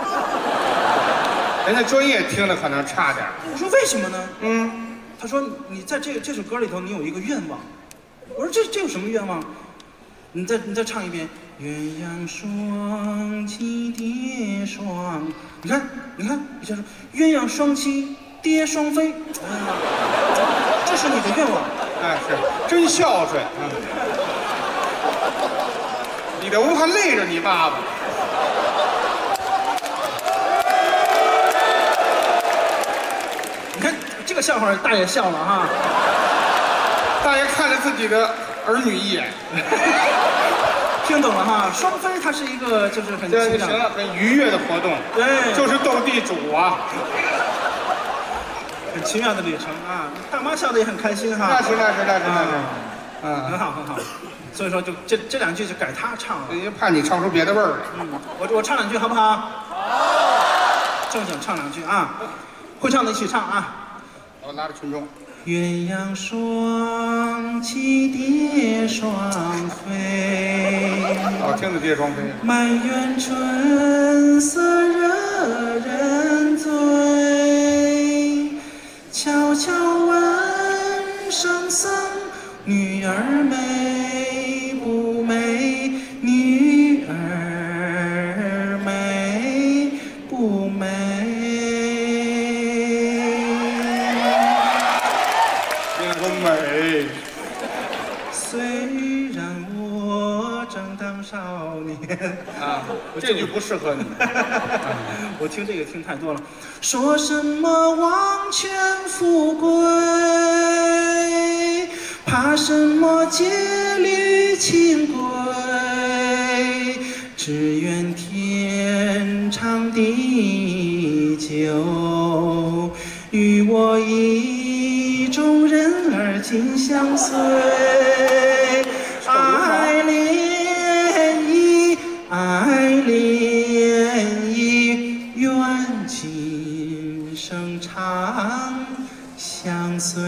人家专业听的可能差点。 我说为什么呢？ 嗯， 他说你在这这首歌里头你有一个愿望。我说这这有什么愿望？你再你再唱一遍。鸳鸯双栖蝶双，你看，你看，你先说鸳鸯双栖蝶双飞，哎呀，这是你的愿望。 哎，是真孝顺啊！你这屋还累着你爸爸。 你看这个笑话，大爷笑了哈。 大爷看着自己的儿女一眼。 听懂了哈，双飞它是一个就是很这行了，很愉悦的活动， 对， 就是斗地主啊， 很奇妙的旅程啊！大妈笑得也很开心哈。 那是那是那是那是。 嗯， 很好很好。所以说就这这两句就改他唱了。 人家怕你唱出别的味儿来。 嗯，我我唱两句好不好？好。正经唱两句啊，会唱的一起唱啊。 我拿着群众。 鸳鸯双栖蝶双飞， 好听的蝶双飞。 满园春色惹人醉，悄悄问圣僧女儿美不美？女儿美不美？ 美， 虽然我正当少年啊，这句不适合你。 我听这个听太多了。说什么王权富贵，怕什么戒律清规，只愿天长地久，与我意中人儿紧相随。爱恋意，爱恋意，愿今生长相随。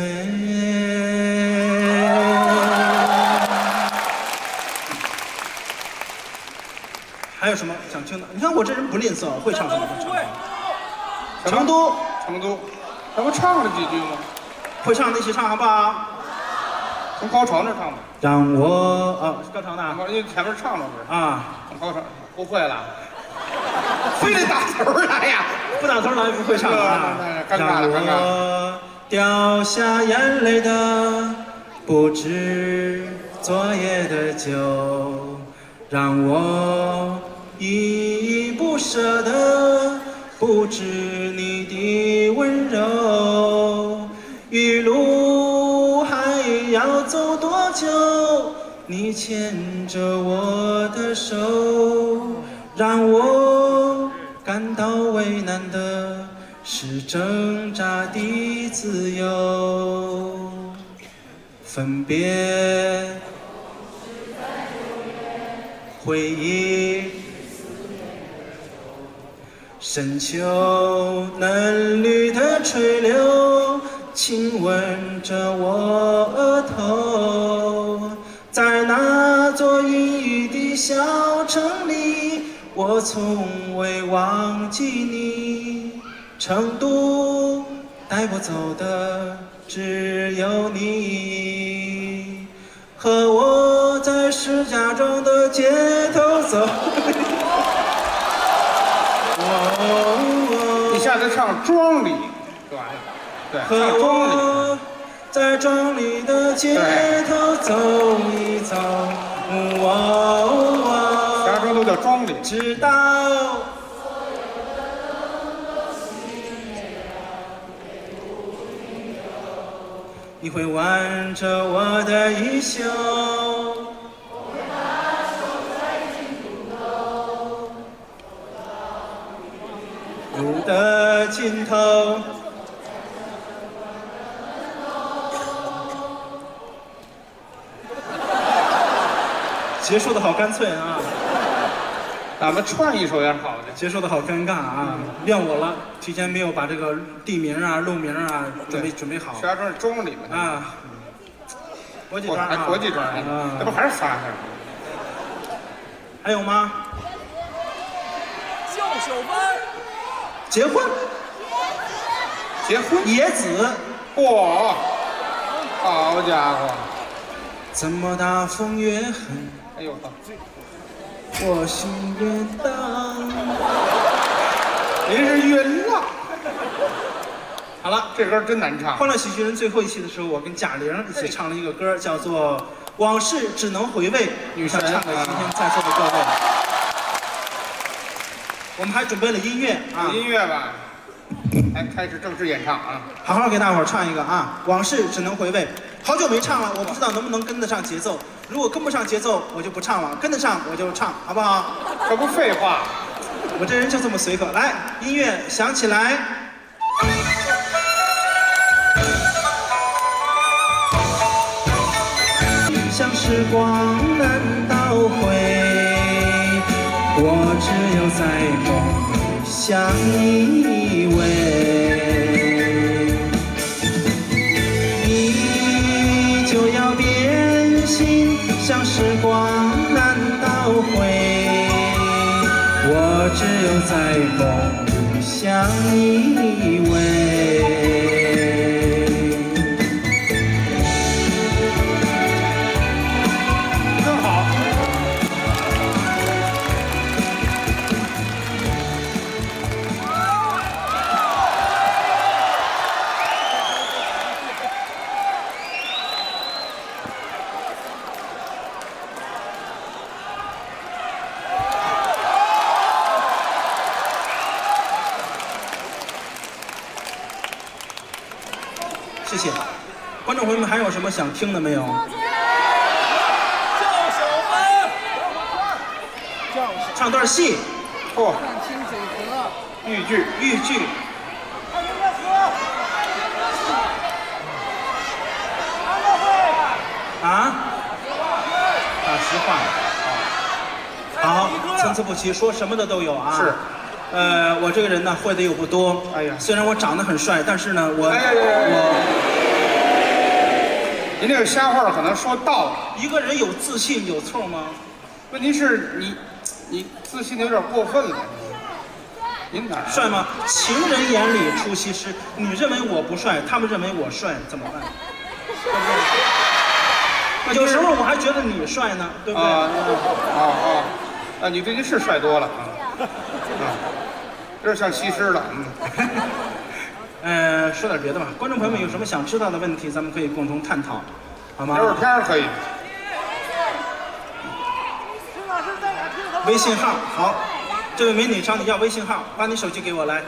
还有什么想听的？你看我这人不吝啬，会唱什么就唱。成都， 成都，咱们唱了几句吗？ 会唱的一起唱好不好？ 从高潮那唱吧。 让我啊，高潮呢？ 因为前面唱了不是？ 啊， 从高潮不会了，非得打头来呀！ 不打头来不会唱啊！ 尴尬了，尴尬了。 让我掉下眼泪的不止昨夜的酒，让我依依不舍的不止你的温柔。一路还要走多久？你牵着我的手，让我感到为难的是挣扎的自由。分别，回忆，深秋嫩绿的垂柳，亲吻着我额头。在那座阴雨的小城里，我从未忘记你。成都带我走的只有你，和我在石家庄的街头走。 你下次唱庄里就完了。对， 和唱庄里。 我在庄里的街头走一走，哦， 石家庄都叫庄里。 直到你会挽着我的衣袖，路的尽头。结束的好干脆啊！ 咱们串一首也好的。 结束的好尴尬啊！怨我了，提前没有把这个地名啊、路名啊准备准备好。 石家庄是庄里嘛？ 啊，国际庄还啊， 国际庄， 啊， 这不还是仨事儿？ 还有吗？ 叫小班， 结婚， 结婚， 野子， 嚯，好家伙！ 怎么大风越狠， 哎呦呵， 我心越荡。 您是晕了。 好了， 这歌真难唱。 欢乐喜剧人最后一期的时候，我跟贾玲一起唱了一个歌，叫做《往事只能回味》， 女神唱给今天在座的各位。我们还准备了音乐啊， 音乐吧，来开始正式演唱啊！ 好好给大伙儿唱一个啊，《往事只能回味》。好久没唱了，我不知道能不能跟得上节奏。如果跟不上节奏，我就不唱了；跟得上，我就唱，好不好？ 这不废话。 我这人就这么随口。来，音乐响起来。 时光难倒回，我只有在梦里相依偎。你就要变心，像时光难倒回，我只有在梦里相依偎。 谢谢，观众朋友们，还有什么想听的没有？ 叫小门， 唱段戏， 嚯、 看清水河， 豫剧， 豫剧。啊？大实话。好，参差不齐，说什么的都有啊。 是。 呃，我这个人呢，会的又不多。 哎呀， 虽然我长得很帅，但是呢，我、 哎呀呀呀我， 您这个瞎话可能说到了。 一个人有自信有错吗？ 问题是你，你自信的有点过分了。您哪儿帅吗？情人眼里出西施。你认为我不帅，他们认为我帅，怎么办？对不对？有时候我还觉得你帅呢，对不对？ 啊啊啊！啊，你最近是帅多了啊。啊。 有点像西施了，嗯。 呃，说点别的吧。观众朋友们有什么想知道的问题，咱们可以共同探讨，好吗？ 聊会天可以。 微信号好，这位美女找你要微信号，把你手机给我来。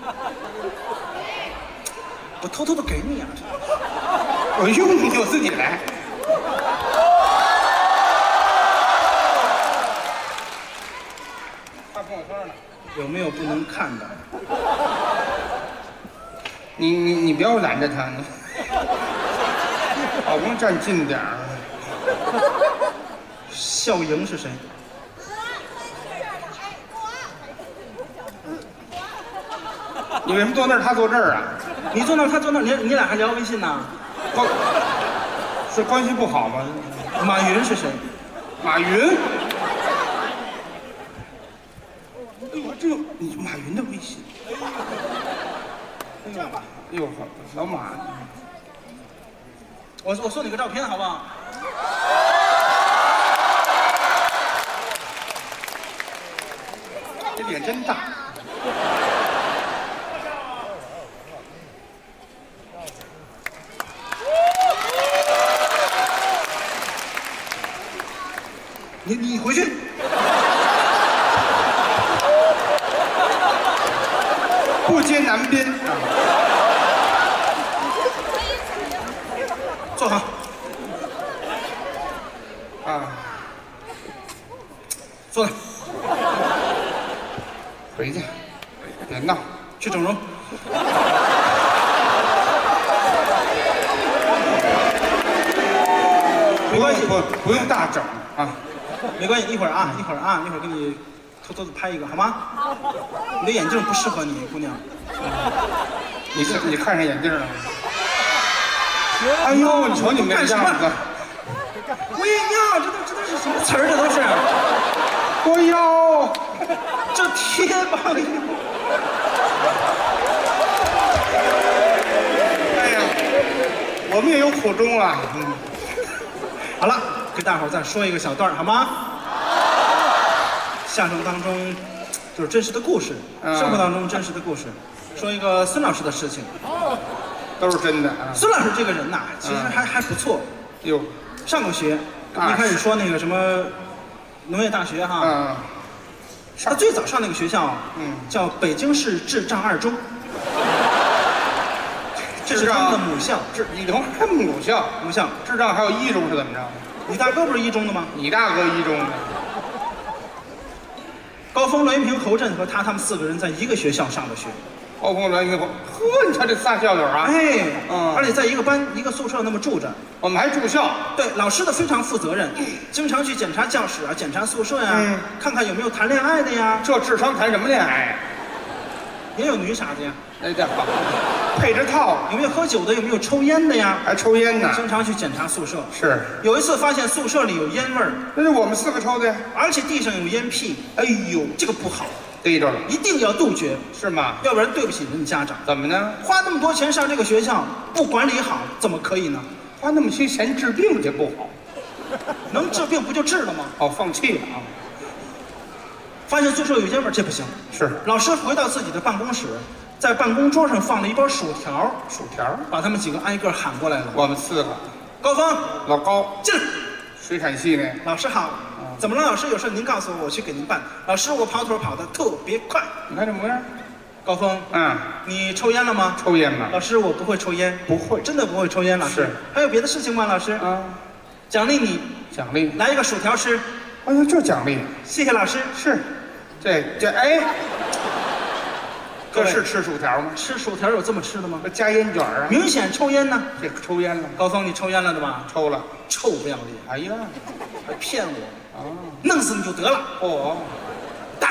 我偷偷的给你啊！ 我用你我自己来。发朋友圈呢。 有没有不能看的？ 你你你不要拦着他，你好不容易站近点儿。 笑盈是谁？ 你为什么坐那儿，他坐这儿啊？ 你坐那儿，他坐那儿，你你俩还聊微信呢？ 关是关系不好吗？ 马云是谁？ 马云。 哎呦，这有你马云的微信。这样吧，哎呦，老马， 我我送你个照片好不好？ 这脸真大。 你你回去。 不接南边啊！ 坐好。 啊， 坐那。 回去，别闹， 去整容。没关系， 不不用大整啊。 没关系，一会儿啊，一会儿啊，一会儿给你偷偷的拍一个，好吗？你的眼镜不适合你，姑娘。 你看，你看上眼镜了吗？哎呦，你瞅你们这样子， 我也要，这都这都是什么词儿？这都是。 我要， 这贴吧。 哎呀，我们也有苦衷啊。嗯， 好了，给大伙儿再说一个小段儿，好吗？相声当中就是真实的故事， 嗯生活当中真实的故事。说一个孙老师的事情。 都是真的啊。 孙老师这个人呐，其实还还不错， 哟， 上过学。 啊一开始说那个什么农业大学哈， 啊， 他最早上那个学校， 嗯叫北京市智障二中，这是他们的母校。 智，你等会儿母校， 母校， 智障还有一中是怎么着？ 你大哥不是一中的吗？ 你大哥一中的， 高峰、栾云平、侯震和他，他们四个人在一个学校上的学。 高峰来一个，呵，你瞧这仨校友啊， 哎， 嗯而且在一个班一个宿舍那么住着。 我们还住校， 对，老师的非常负责任，经常去检查教室啊，检查宿舍呀、 嗯看看有没有谈恋爱的呀， 这智商谈什么恋爱呀？ 也有女傻子呀， 那叫配着套， 有没有喝酒的，有没有抽烟的呀， 还抽烟呢。 经常去检查宿舍。 是， 有一次发现宿舍里有烟味儿， 那是我们四个抽的呀。 而且地上有烟屁，哎呦，这个不好， 逮着了， 一定要杜绝， 是吗？ 要不然对不起人家长。 怎么呢？ 花那么多钱上这个学校，不管理好，怎么可以呢？ 花那么些钱治病去不好， 能治病不就治了吗？ 哦，放弃了啊。 发现宿舍有烟味儿，这不行。 是， 老师回到自己的办公室，在办公桌上放了一包薯条， 薯条， 把他们几个挨个喊过来了。 我们四个， 高峰， 老高， 进来。 水产系的， 老师好，怎么了？老师有事您告诉我，我去给您办。老师，我跑腿跑得特别快。 你看这模样， 高峰， 嗯， 你抽烟了吗？ 抽烟吗？ 老师，我不会抽烟。 不会， 真的不会抽烟。老师是， 还有别的事情吗？老师， 啊， 奖励你， 奖励， 来一个薯条吃。 哎呀，这奖励谢谢老师。 是，这这哎， 各位这是吃薯条吗？ 吃薯条有这么吃的吗？ 这加烟卷啊， 明显抽烟呢。 这抽烟了， 高峰，你抽烟了的吧？ 抽了， 臭不要脸， 哎呀， 还骗我， 啊， 弄死你就得了。 哦， 蛋。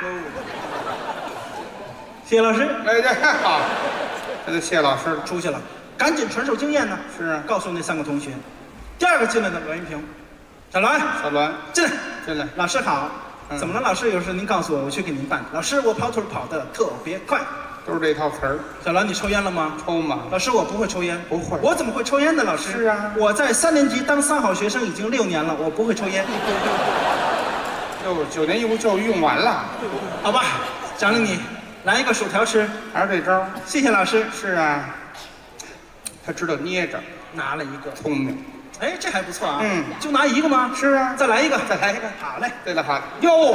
谢谢老师， 哎这好，这就谢老师了。 出去了，赶紧传授经验呢。 是啊， 告诉那三个同学。第二个进来的栾云平，小栾小栾进来。 进来， 老师好， 嗯怎么了？老师有事您告诉我，我去给您办。老师，我跑腿跑得特别快。 都是这套词儿。 小栾，你抽烟了吗？ 抽吗？ 老师，我不会抽烟。 不会我怎么会抽烟呢？老师， 是啊我在三年级当三好学生已经六年了，我不会抽烟。 哟，九年义务教育用完了， 好吧，奖励你，来一个薯条吃。 还是这招？ 谢谢老师。 是啊，他知道捏着， 拿了一个， 聪明。 哎，这还不错啊。 嗯就拿一个吗？ 是啊， 再来一个， 再来一个。 好嘞。 对了，好哟，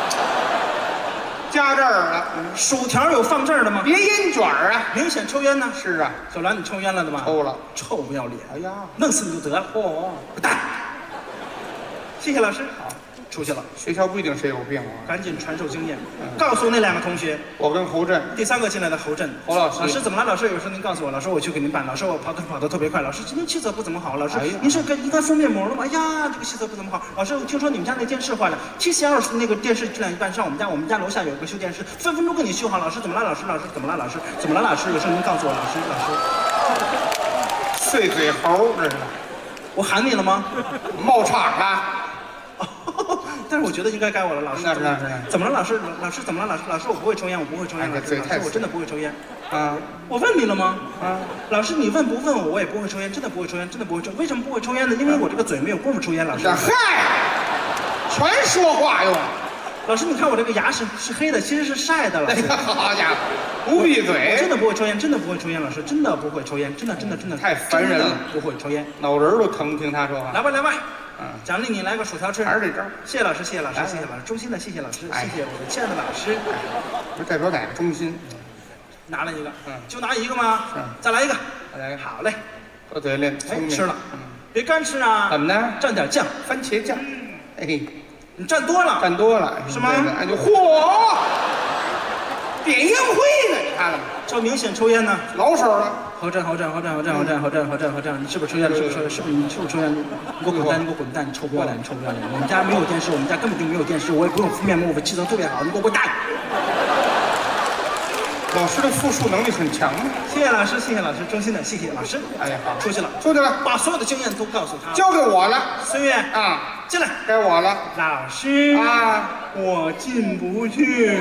加这儿了， 薯条有放这儿的吗？ 别烟卷儿啊。 明显抽烟呢。 是啊， 小兰，你抽烟了的吧？ 抽了。 臭不要脸！ 哎呀， 弄死你就得了。 嚯、 滚蛋！谢谢老师。好，出去了， 学校不一定谁有病啊。 赶紧传授经验，告诉那两个同学。 我跟侯震， 第三个进来的侯震， 侯老师老师怎么了？老师有事您告诉我。老师，我去给您办。老师，我跑得跑得特别快。老师，今天气色不怎么好。老师哎呀， 您是该应该敷面膜了吗？哎呀，这个气色不怎么好。老师，我听说你们家那电视坏了，七七二十那个电视质量一般，上我们家，我们家楼下有个修电视，分分钟给你修好。老师怎么了？老师，老师怎么了？老师怎么了？老师有事您告诉我。老师，老师， 碎嘴猴，这是我喊你了吗？ 冒场了。 但是我觉得应该该我了，老师。 那是那是那是怎么了，老师？老师怎么了？老师，老师，我不会抽烟，我不会抽烟。 哎老师，老师， 这嘴太碎我真的不会抽烟。 啊我问你了吗？ 啊， 老师，你问不问我，我也不会抽烟，真的不会抽烟，真的不会抽。为什么不会抽烟呢？因为我这个嘴没有功夫抽烟。老师这，嗨，全说话用。 老师，你看我这个牙是是黑的，其实是晒的。老师， 哎呀，好家伙，不闭我真嘴， 的不会抽烟，真的不会抽烟。老师，真的不会抽烟，真的真的真的太烦人了真的不会抽烟。 脑仁儿都疼，听他说话。 来吧来吧， 嗯， 奖励你来个薯条吃。 还是这招， 谢谢老师，谢谢老师， 来谢谢老师，衷心的谢谢老师， 哎谢谢我的亲爱的老师。 不是代表哪个中心？ 拿了一个， 嗯就拿一个吗？ 是再来一个。 再来一个好嘞， 多嘴练聪哎， 明。 吃了嗯， 别干吃啊。 怎么呢？ 蘸点酱， 番茄酱，哎， 你蘸多了。 蘸多了是吗哎，就嚯，点烟灰呢，你看了吗？ 这明显抽烟呢。 老手了。 侯震，侯震，侯震，侯震，侯震，侯震，侯震，侯震，你是不是抽烟了？是不是抽烟？是不是你是不是抽烟？你给我滚蛋！你给我滚蛋！你臭不要脸！你臭不要脸！我们家没有电视，我们家根本就没有电视，我也不用敷面膜，我气色特别好。你给我滚蛋！ 老师的复述能力很强吗？ 谢谢老师，谢谢老师，衷心的谢谢老师。 哎呀，好， 出去了， 出去了， 把所有的经验都告诉他。 交给我了孙悦， 啊， 进来。 该我了老师， 啊。 我进不去。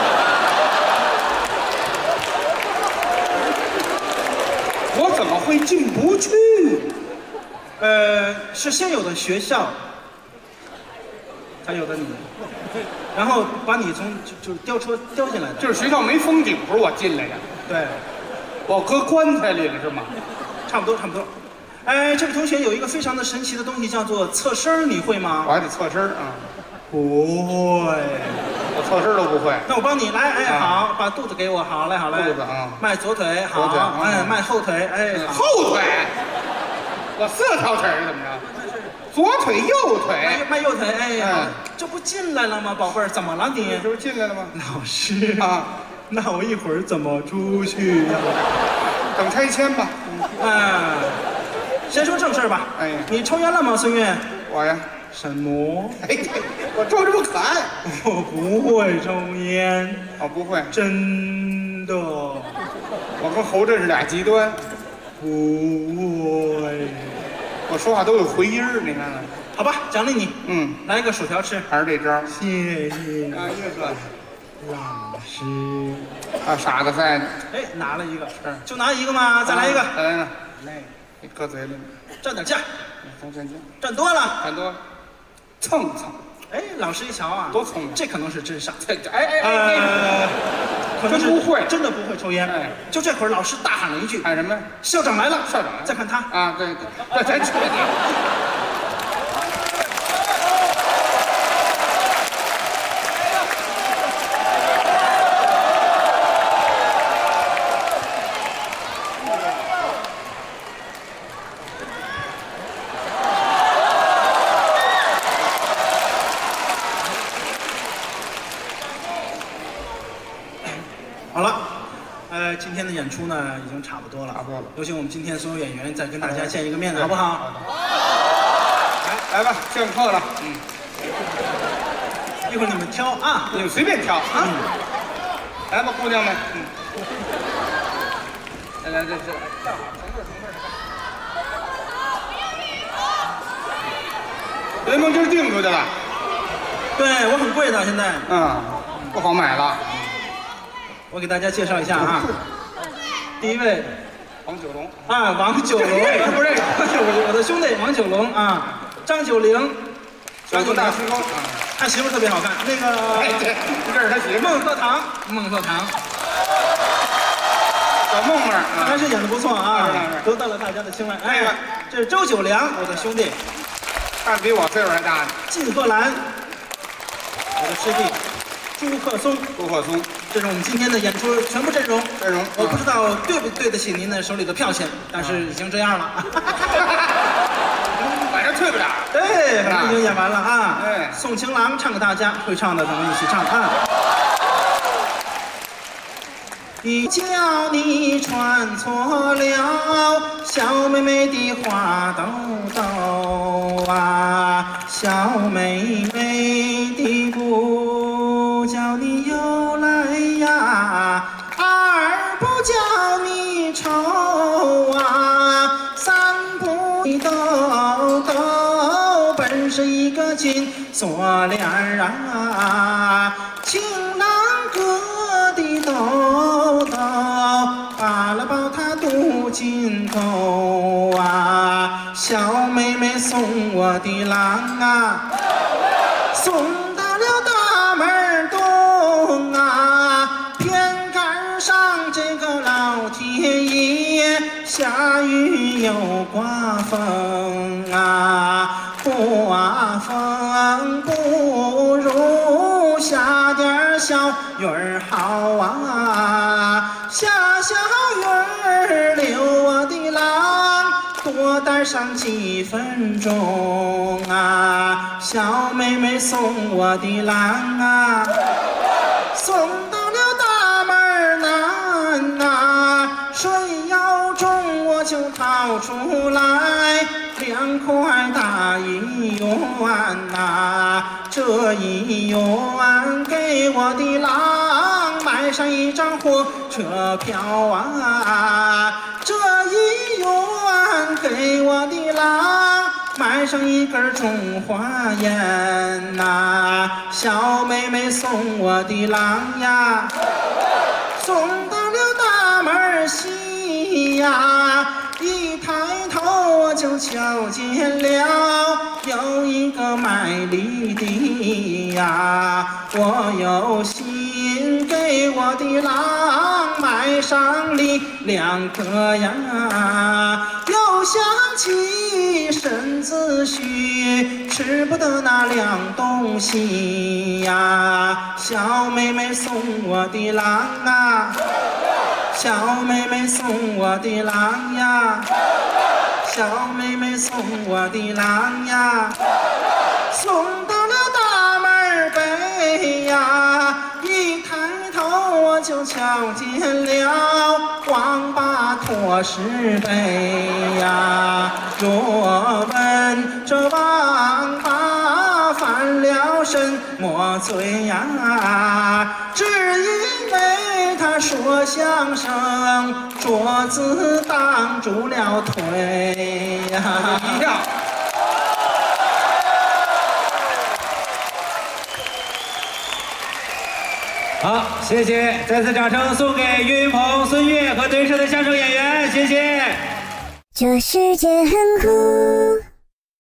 我怎么会进不去？ 呃，是先有的学校，才有的你，然后把你从就就吊车吊进来的。 就是学校没封顶时候我进来的， 对， 我搁棺材里了是吗？ 差不多差不多。哎，这位同学有一个非常的神奇的东西，叫做侧身儿，你会吗我？还得侧身啊， 不会。 我侧身都不会。 那我帮你来，哎， 啊好，把肚子给我，好嘞，好嘞。 肚子啊迈左腿，好左腿啊， 哎，迈后腿，哎，好。 后腿，我四条腿是怎么着？左腿右腿， 迈迈右腿，哎，好嗯， 这不进来了吗，宝贝儿？怎么了你？ 这不是进来了吗？ 老师， 啊， 那我一会儿怎么出去呀？ 等拆迁吧。 哎，先说正事儿吧。 哎， 你抽烟了吗，孙悦？ 我呀， 什么？ 哎，我抽这么可爱。 我不会抽烟。 哦，不会， 真的我跟侯震是俩极端。 不会。 我说话都有回音儿，你看看。 好吧，奖励你。 嗯， 来一个薯条吃。 还是这招。 谢谢啊，一个老师。 啊，傻子赛呢。 哎，拿了一个，就拿一个吗？再来一个。 再来一个。来，你搁嘴里。 蘸点酱。 从蘸酱。 蘸多了。 蘸多了。蹭蹭。 哎，老师一瞧啊， 多聪明， 这可能是真傻。 这这哎哎哎呃，可能是真不会， 真的不会抽烟。 哎， 就这会儿，老师大喊了一句：“ 喊什么？ 校长来了！” 校长来了再看他啊，对对对，咱去你。 好了，呃，今天的演出呢已经差不多了， 差不多了。 有请我们今天所有演员再跟大家见一个面，好不好？ 来来吧，上课了。嗯， 一会儿你们挑啊， 你们随便挑啊。 嗯， 来吧，姑娘们。嗯，来来，这这站好，成对成对。联盟今儿定出去了。 对我很贵的，现在。 嗯，不好买了。 我给大家介绍一下啊，第一位王九龙啊，王九龙， 不认识， 我我的兄弟王九龙啊，张九龄， 张九大师兄啊， 他媳妇特别好看，那个哎对，这是他媳妇孟鹤堂，孟鹤堂， 小梦梦啊， 还是演的不错啊是是是， 得到了大家的青睐。 这个哎，这是周九良，我的兄弟， 看比我岁数还大呢。 靳鹤兰，我的师弟，朱鹤松， 杜鹤松， 这是我们今天的演出全部阵容。 阵容我不知道对不对得起您的手里的票钱，但是已经这样了。 反正退不了。 对，反正已经演完了啊。 哎宋情郎唱给大家，会唱的咱们一起唱啊。一脚你穿错了小妹妹的花兜兜啊，小妹妹的不叫你又来呀，二不叫你愁啊，三不你兜兜，本是一个金锁链儿啊，情郎哥的兜兜，扒了抱他镀金钩啊，小妹妹送我的郎啊，送到了大门东啊，偏赶上这个老天爷下雨又刮风啊，刮风不如下点小雨儿好啊，下小雨儿留我的郎多待上几分钟啊，小妹妹送我的郎啊，送到了大门南啊，水要重我就掏出来两块大一元呐，这一元给我的郎买上一张火车票啊，这一元给我的郎买上一根中华烟呐，小妹妹送我的郎呀，送到了大门西呀，一抬头我就瞧见了有一个卖梨的呀，我有心给我的郎买上梨两颗呀，又想起身子虚，吃不得那凉东西呀，小妹妹送我的郎啊，小妹妹送我的郎呀，小妹妹送我的郎呀，送到了大门北呀，一抬头我我就瞧见了王八驮石碑呀。若问这王八犯了什么罪呀？只因为他说相声，桌子挡住了腿呀。 一样。 好，谢谢，再次掌声送给岳云鹏、孙越和对手的相声演员，谢谢。 这世界很酷。